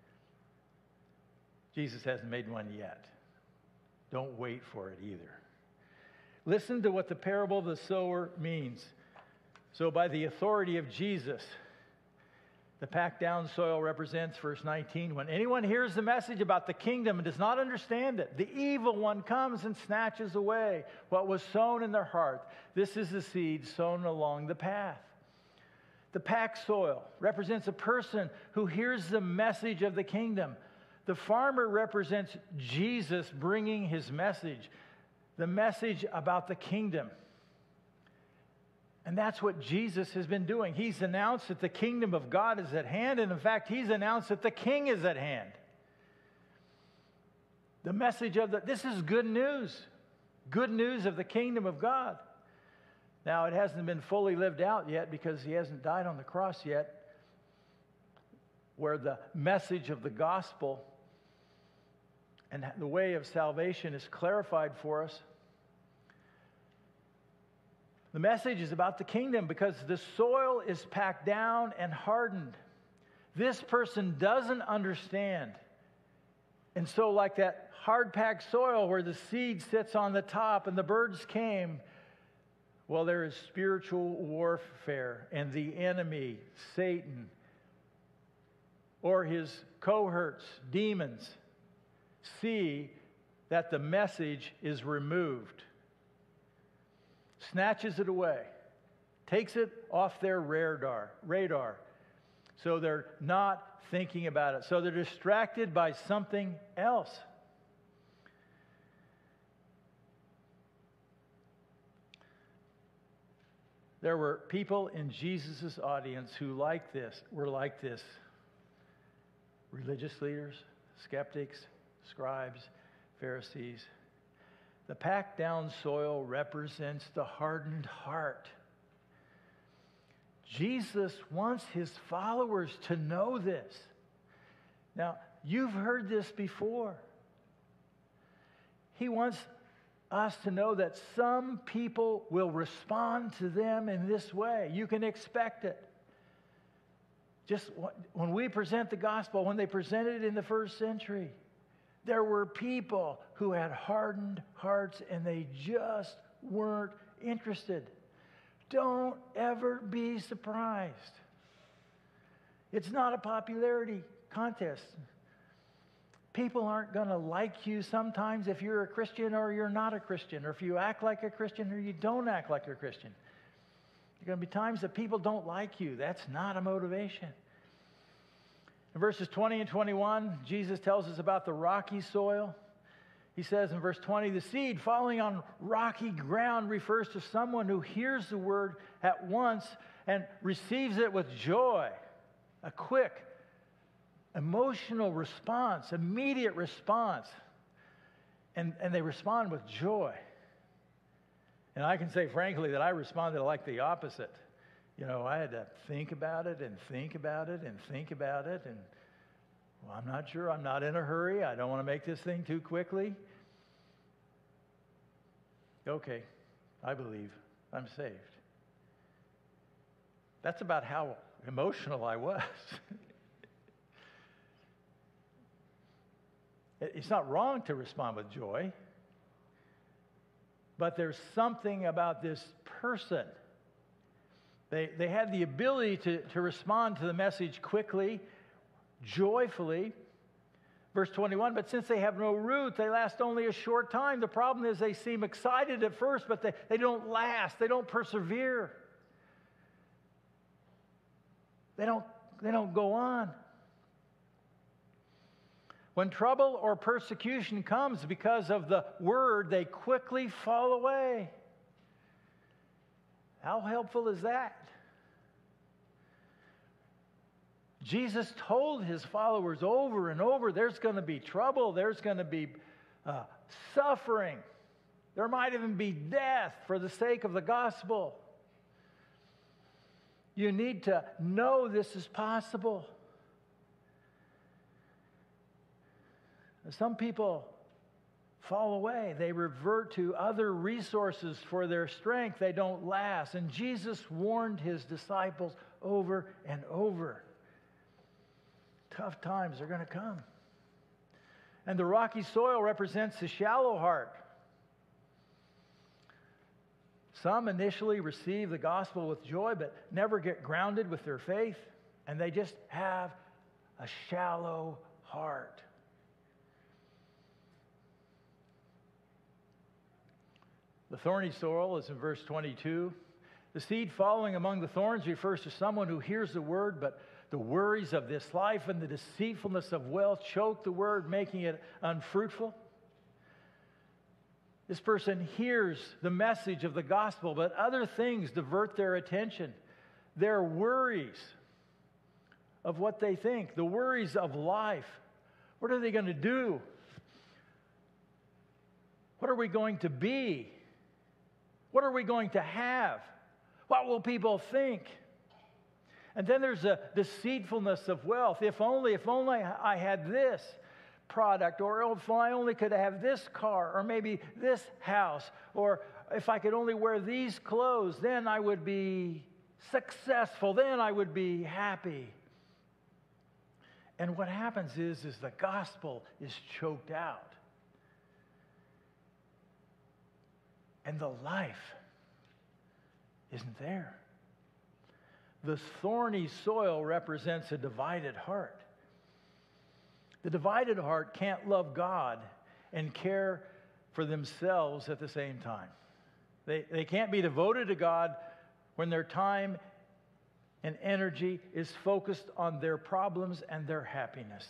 Jesus hasn't made one yet. Don't wait for it either. Listen to what the parable of the sower means. So by the authority of Jesus, the packed down soil represents, verse nineteen, when anyone hears the message about the kingdom and does not understand it, the evil one comes and snatches away what was sown in their heart. This is the seed sown along the path. The packed soil represents a person who hears the message of the kingdom. The farmer represents Jesus bringing his message, the message about the kingdom. And that's what Jesus has been doing. He's announced that the kingdom of God is at hand, and in fact, he's announced that the king is at hand. The message of the, this is good news. Good news of the kingdom of God. Now, it hasn't been fully lived out yet because he hasn't died on the cross yet, where the message of the gospel and the way of salvation is clarified for us. The message is about the kingdom because the soil is packed down and hardened. This person doesn't understand. And so like that hard-packed soil where the seed sits on the top and the birds came, well, there is spiritual warfare, and the enemy, Satan, or his cohorts, demons, see that the message is removed, snatches it away, takes it off their radar, radar, so they're not thinking about it. So they're distracted by something else. There were people in Jesus' audience who like this, were like this. Religious leaders, skeptics, scribes, Pharisees. The packed down soil represents the hardened heart. Jesus wants his followers to know this. Now, you've heard this before. He wants us to know that some people will respond to them in this way. You can expect it. Just when we present the gospel, when they presented it in the first century, there were people who had hardened hearts and they just weren't interested. Don't ever be surprised. It's not a popularity contest. People aren't going to like you sometimes if you're a Christian or you're not a Christian, or if you act like a Christian or you don't act like a Christian. There are going to be times that people don't like you. That's not a motivation. In verses twenty and twenty-one, Jesus tells us about the rocky soil. He says in verse twenty, the seed falling on rocky ground refers to someone who hears the word at once and receives it with joy, a quick, emotional response, immediate response. And, and they respond with joy. And I can say frankly that I responded like the opposite. You know, I had to think about it and think about it and think about it. And, well, I'm not sure. I'm not in a hurry. I don't want to make this thing too quickly. Okay, I believe I'm saved. That's about how emotional I was. It's not wrong to respond with joy, but there's something about this person. They, they had the ability to, to respond to the message quickly, joyfully. Verse twenty-one, but since they have no root, they last only a short time. The problem is they seem excited at first, but they, they don't last. They don't persevere. They don't, they don't go on. When trouble or persecution comes because of the word, they quickly fall away. How helpful is that? Jesus told his followers over and over, there's going to be trouble, there's going to be uh, suffering. There might even be death for the sake of the gospel. You need to know this is possible. Some people fall away. They revert to other resources for their strength. They don't last. And Jesus warned his disciples over and over. Tough times are going to come. And the rocky soil represents the shallow heart. Some initially receive the gospel with joy, but never get grounded with their faith. And they just have a shallow heart. The thorny soil is in verse twenty-two. The seed falling among the thorns refers to someone who hears the word, but the worries of this life and the deceitfulness of wealth choke the word, making it unfruitful. This person hears the message of the gospel, but other things divert their attention. Their worries of what they think, the worries of life. What are they going to do? What are we going to be? What are we going to have? What will people think? And then there's a deceitfulness of wealth. If only, if only I had this product, or if I only could have this car, or maybe this house, or if I could only wear these clothes, then I would be successful, then I would be happy. And what happens is, is the gospel is choked out. And the life isn't there. The thorny soil represents a divided heart. The divided heart can't love God and care for themselves at the same time. They, they can't be devoted to God when their time and energy is focused on their problems and their happiness.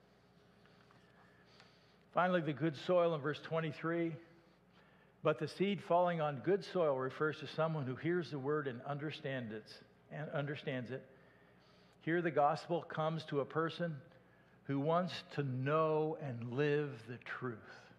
Finally, the good soil in verse twenty-three. But the seed falling on good soil refers to someone who hears the word and understands it. And understands it. Here the gospel comes to a person who wants to know and live the truth.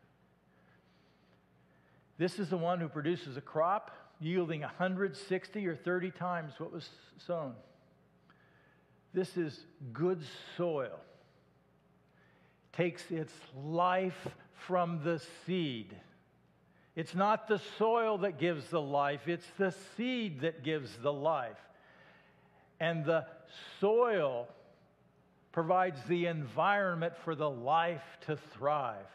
This is the one who produces a crop yielding one hundred sixty or thirty times what was sown. This is good soil. Takes its life from the seed. It's not the soil that gives the life, it's the seed that gives the life. And the soil provides the environment for the life to thrive.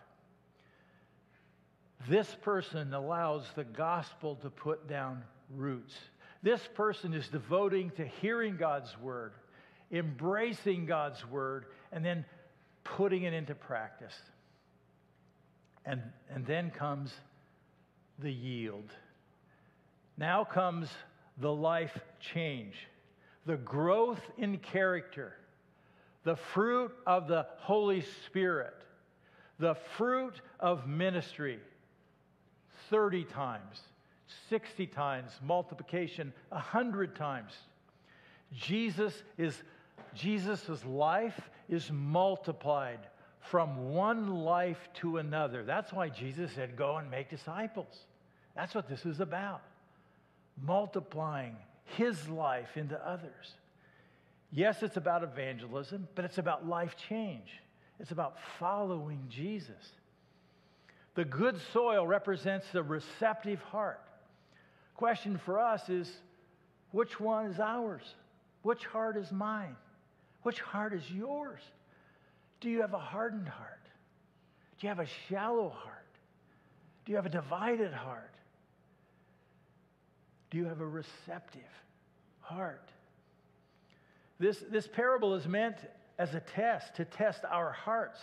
This person allows the gospel to put down roots. This person is devoting to hearing God's word, embracing God's word, and then putting it into practice. And, and then comes the yield. Now comes the life change, the growth in character, the fruit of the Holy Spirit, the fruit of ministry, thirty times, sixty times, multiplication, one hundred times. Jesus is, Jesus's life is multiplied from one life to another. That's why Jesus said, go and make disciples. That's what this is about. multiplying his life into others. Yes, it's about evangelism, but it's about life change. It's about following Jesus. The good soil represents the receptive heart. Question for us is, which one is ours? Which heart is mine? Which heart is yours? Do you have a hardened heart? Do you have a shallow heart? Do you have a divided heart? Do you have a receptive heart? This, this parable is meant as a test, to test our hearts.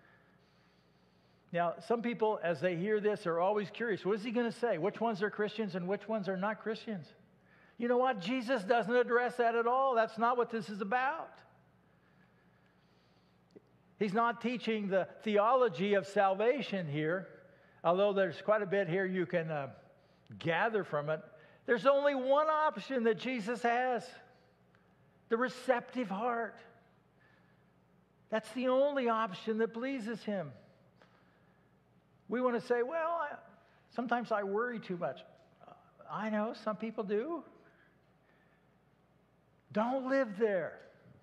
Now, some people, as they hear this, are always curious. What is he going to say? Which ones are Christians and which ones are not Christians? You know what? Jesus doesn't address that at all. That's not what this is about. He's not teaching the theology of salvation here, although there's quite a bit here you can uh, gather from it. There's only one option that Jesus has: the receptive heart. That's the only option that pleases him. We want to say, well, I, sometimes I worry too much. I know, some people do. Don't live there.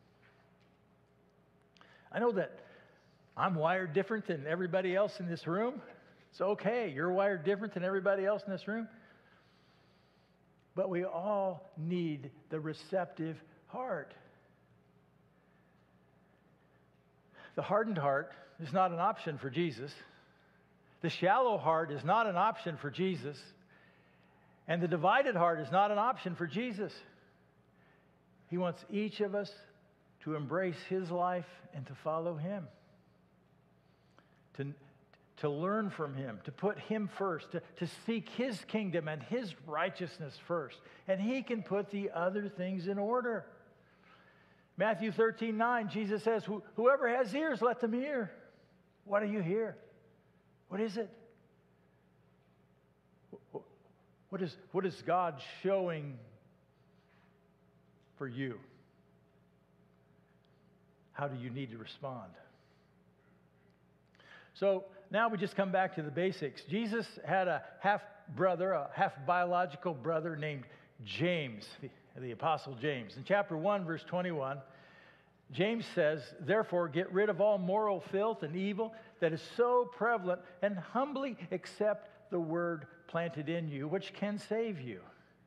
I know that I'm wired different than everybody else in this room. It's okay. You're wired different than everybody else in this room. But we all need the receptive heart. The hardened heart is not an option for Jesus. The shallow heart is not an option for Jesus. And the divided heart is not an option for Jesus. He wants each of us to embrace his life and to follow him. To, to learn from him, to put him first, to, to seek his kingdom and his righteousness first. And he can put the other things in order. Matthew thirteen nine, Jesus says, whoever has ears, let them hear. What do you hear? What is it? What is, what is God showing for you? How do you need to respond? So now we just come back to the basics. Jesus had a half-brother, a half-biological brother named James, the, the Apostle James. In chapter one, verse twenty-one, James says, therefore, get rid of all moral filth and evil that is so prevalent, and humbly accept the word planted in you, which can save you.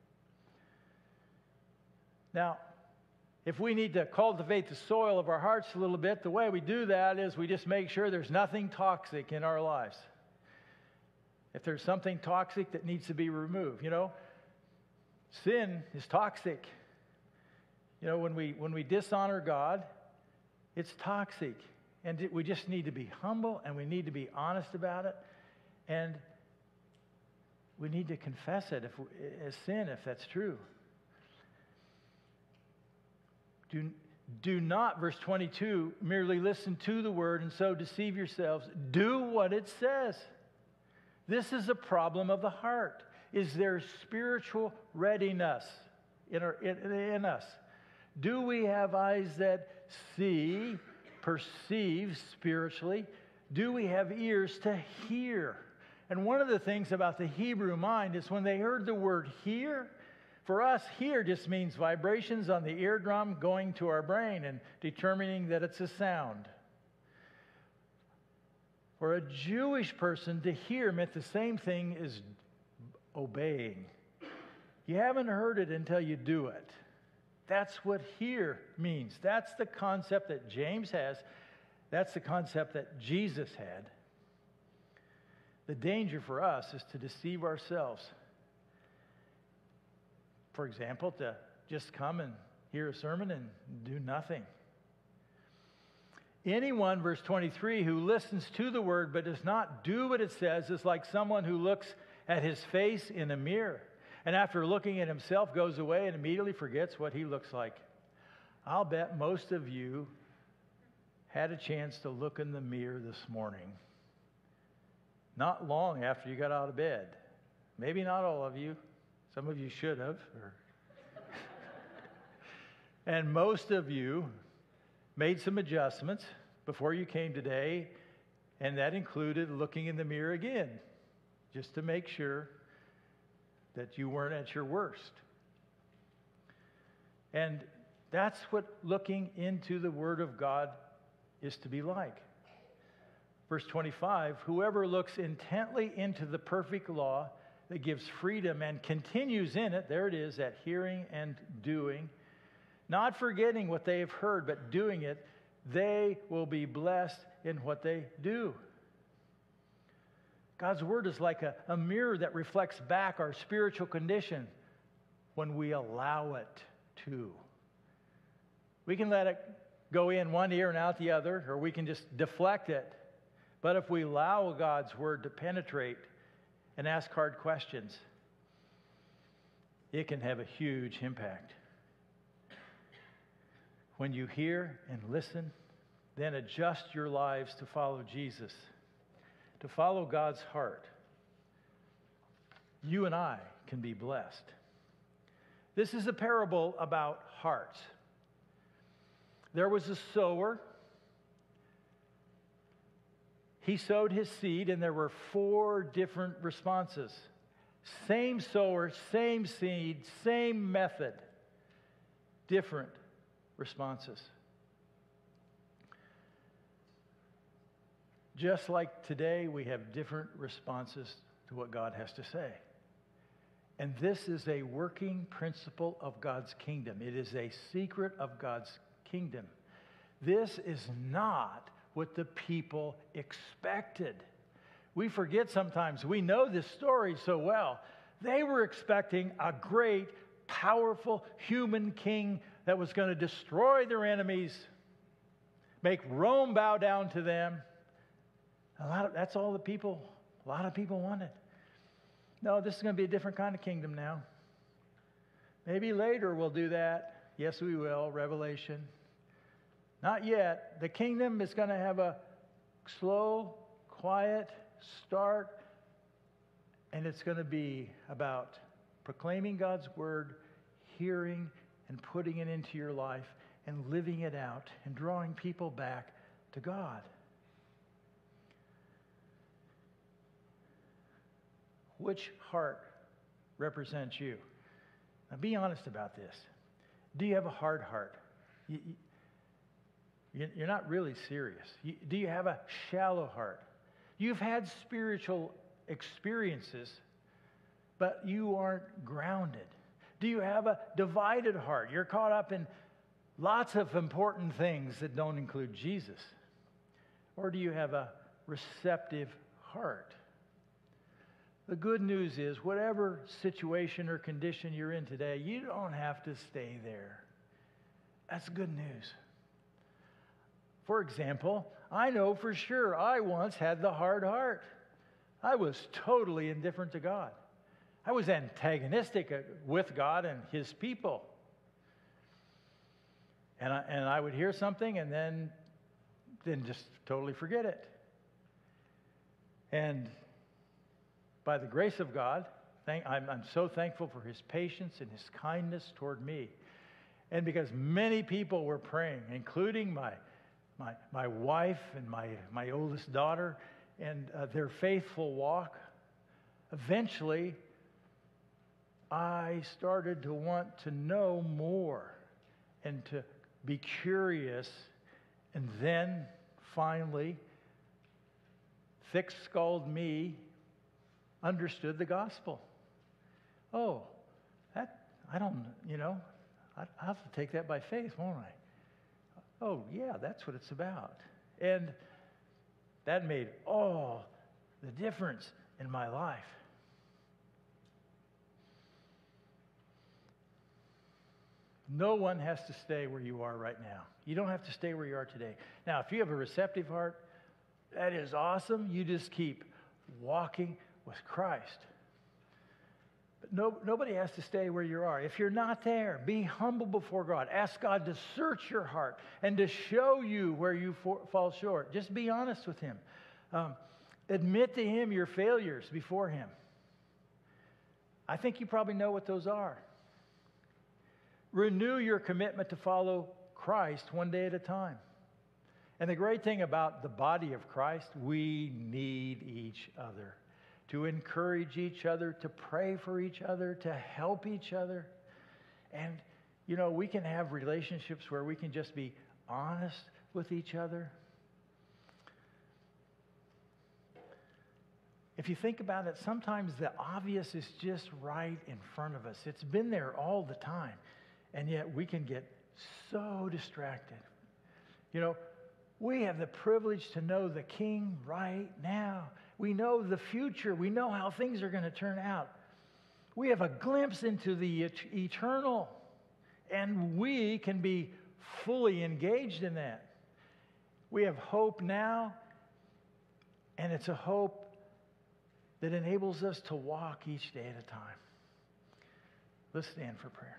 Now, if we need to cultivate the soil of our hearts a little bit, the way we do that is we just make sure there's nothing toxic in our lives. If there's something toxic that needs to be removed, you know, sin is toxic. You know, when we when we dishonor God, it's toxic. And we just need to be humble, and we need to be honest about it. And we need to confess it if, as sin, if that's true. Do, do not, verse twenty-two, merely listen to the word and so deceive yourselves. Do what it says. This is a problem of the heart. Is there spiritual readiness in, our, in, in us? Do we have eyes that see, perceive spiritually? Do we have ears to hear? And one of the things about the Hebrew mind is when they heard the word hear, for us, hear just means vibrations on the eardrum going to our brain and determining that it's a sound. For a Jewish person, to hear meant the same thing as obeying. You haven't heard it until you do it. That's what hear means. That's the concept that James has. That's the concept that Jesus had. The danger for us is to deceive ourselves. For example, to just come and hear a sermon and do nothing. Anyone, verse twenty-three, who listens to the word but does not do what it says is like someone who looks at his face in a mirror, and after looking at himself goes away and immediately forgets what he looks like. I'll bet most of you had a chance to look in the mirror this morning. Not long after you got out of bed. Maybe not all of you. Some of you should have. Or and most of you made some adjustments before you came today, and that included looking in the mirror again, just to make sure that you weren't at your worst. And that's what looking into the Word of God is to be like. Verse twenty-five, whoever looks intently into the perfect law that gives freedom and continues in it, there it is, at hearing and doing, not forgetting what they have heard, but doing it, they will be blessed in what they do. God's Word is like a, a mirror that reflects back our spiritual condition when we allow it to. We can let it go in one ear and out the other, or we can just deflect it. But if we allow God's Word to penetrate and ask hard questions, it can have a huge impact. When you hear and listen, then adjust your lives to follow Jesus, to follow God's heart. You and I can be blessed. This is a parable about hearts. There was a sower. He sowed his seed, and there were four different responses. Same sower, same seed, same method, different responses. Just like today, we have different responses to what God has to say. And this is a working principle of God's kingdom. It is a secret of God's kingdom. This is not what the people expected. We forget sometimes, we know this story so well. They were expecting a great, powerful human king that was going to destroy their enemies, make Rome bow down to them. A lot of, that's all the people, a lot of people wanted. No, this is going to be a different kind of kingdom now. Maybe later we'll do that. Yes, we will, Revelation. Not yet. The kingdom is going to have a slow, quiet start, and it's going to be about proclaiming God's word, hearing and putting it into your life, and living it out, and drawing people back to God. Which heart represents you? Now be honest about this. Do you have a hard heart? You, you, you're not really serious. You, do you have a shallow heart? You've had spiritual experiences, but you aren't grounded. Do you have a divided heart? You're caught up in lots of important things that don't include Jesus. Or do you have a receptive heart? The good news is, whatever situation or condition you're in today, you don't have to stay there. That's good news. For example, I know for sure I once had the hard heart. I was totally indifferent to God. I was antagonistic with God and His people. And I, and I would hear something and then, then just totally forget it. And by the grace of God, thank, I'm, I'm so thankful for His patience and His kindness toward me. And because many people were praying, including my, my, my wife and my, my oldest daughter, and uh, their faithful walk, eventually I started to want to know more and to be curious. And then finally, thick-skulled me understood the gospel. Oh, that, I don't, you know, I, I have to take that by faith, won't I? Oh, yeah, that's what it's about. And that made all the difference in my life. No one has to stay where you are right now. You don't have to stay where you are today. Now, if you have a receptive heart, that is awesome. You just keep walking with Christ. But no, nobody has to stay where you are. If you're not there, be humble before God. Ask God to search your heart and to show you where you for, fall short. Just be honest with Him. Um, admit to Him your failures before Him. I think you probably know what those are. Renew your commitment to follow Christ one day at a time. And the great thing about the body of Christ, we need each other. to encourage each other, to pray for each other, to help each other. And, you know, we can have relationships where we can just be honest with each other. If you think about it, sometimes the obvious is just right in front of us. It's been there all the time. And yet we can get so distracted. You know, we have the privilege to know the King right now. We know the future. We know how things are going to turn out. We have a glimpse into the et- eternal. And we can be fully engaged in that. We have hope now. And it's a hope that enables us to walk each day at a time. Let's stand for prayer.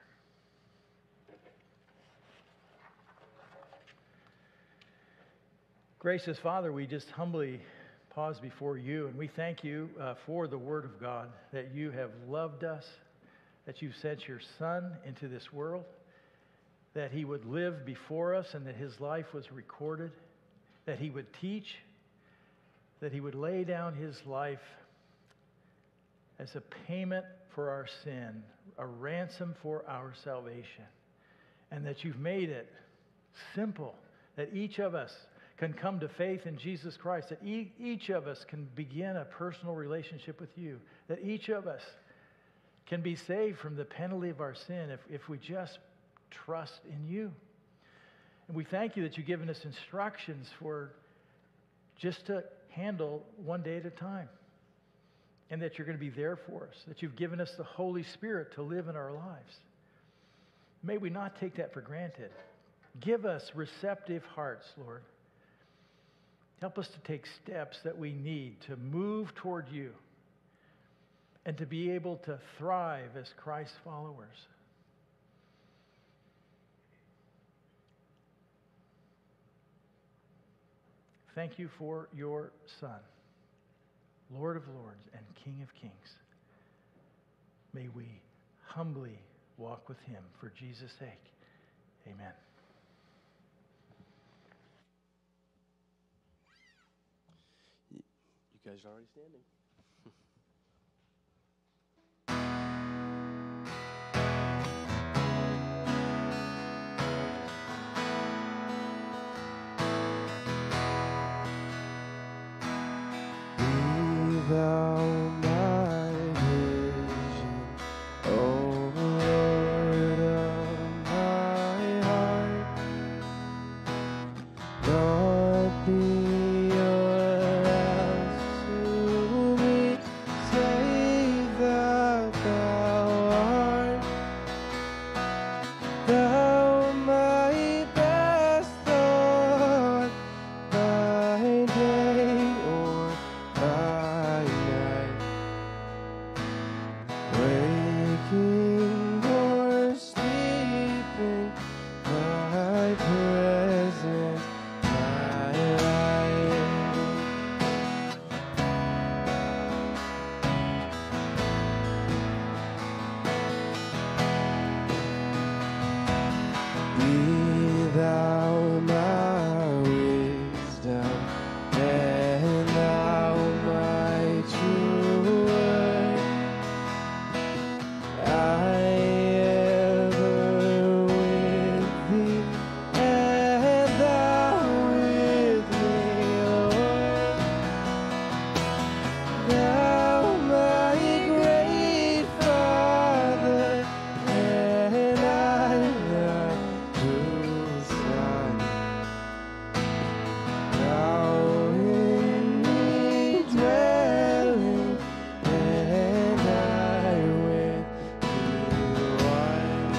Gracious Father, we just humbly pause before you, and we thank you uh, for the Word of God, that you have loved us, that you've sent your Son into this world, that he would live before us and that his life was recorded, that he would teach, that he would lay down his life as a payment for our sin, a ransom for our salvation, and that you've made it simple, that each of us can come to faith in Jesus Christ, that e- each of us can begin a personal relationship with you, that each of us can be saved from the penalty of our sin if, if we just trust in you. And we thank you that you've given us instructions for just to handle one day at a time, and that you're going to be there for us, that you've given us the Holy Spirit to live in our lives. May we not take that for granted. Give us receptive hearts, Lord. Help us to take steps that we need to move toward you and to be able to thrive as Christ's followers. Thank you for your Son, Lord of Lords and King of Kings. May we humbly walk with him for Jesus' sake. Amen. You guys are already standing. Be thou my vision, O Lord of my heart. Not be or else to me, save that thou art. Thou my best thought, by day or by night, waking or sleeping, thy presence, my life. Be thou my wisdom, and thou my true word. I ever with thee, and thou with me, Lord. Thou my great Father, and I thy true Son. Thou in me dwelling, and I with thee one.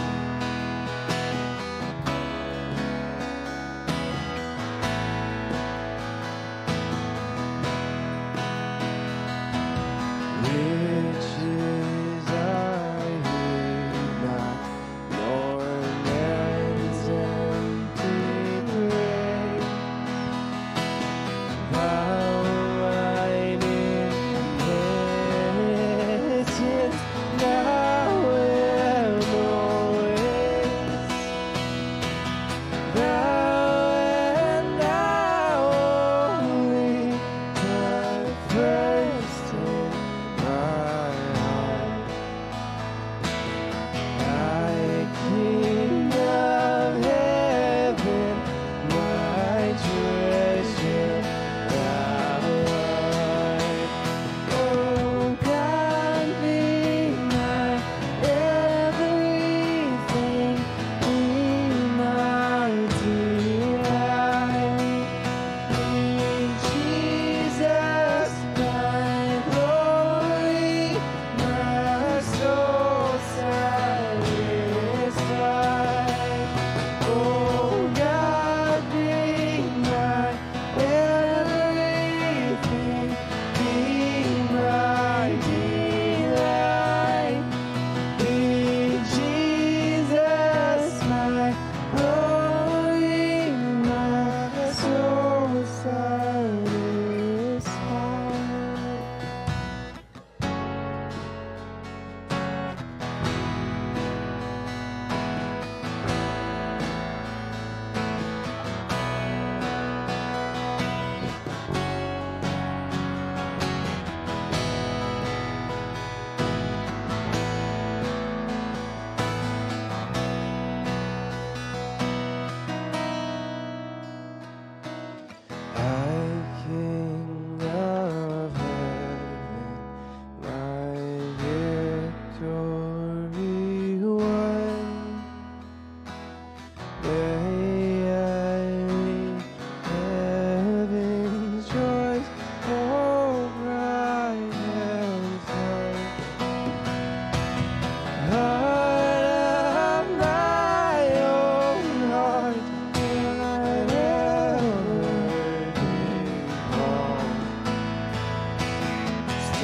Riches I need not, nor man's empty praise. Thou mine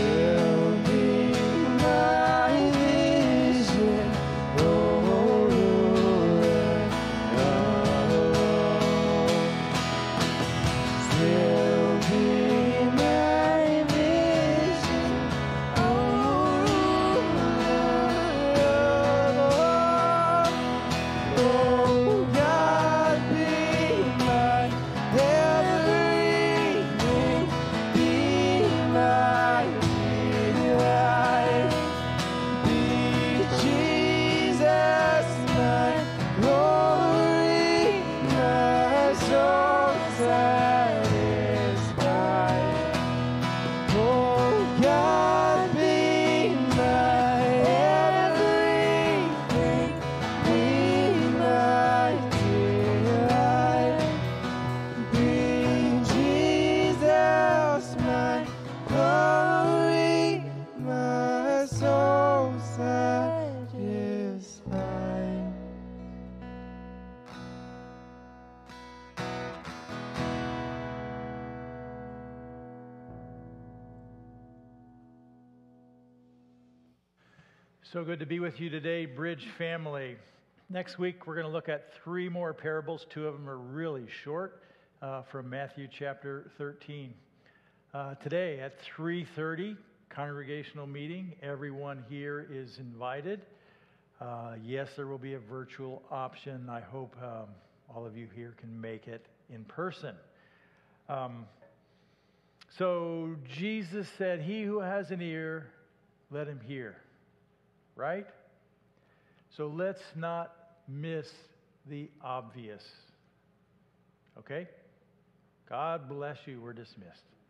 So good to be with you today, Bridge family. Next week, we're going to look at three more parables. Two of them are really short, uh, from Matthew chapter thirteen. Uh, today at three thirty, congregational meeting. Everyone here is invited. Uh, yes, there will be a virtual option. I hope um, all of you here can make it in person. Um, so Jesus said, "He who has an ear, let him hear." Right? So let's not miss the obvious. Okay? God bless you. We're dismissed.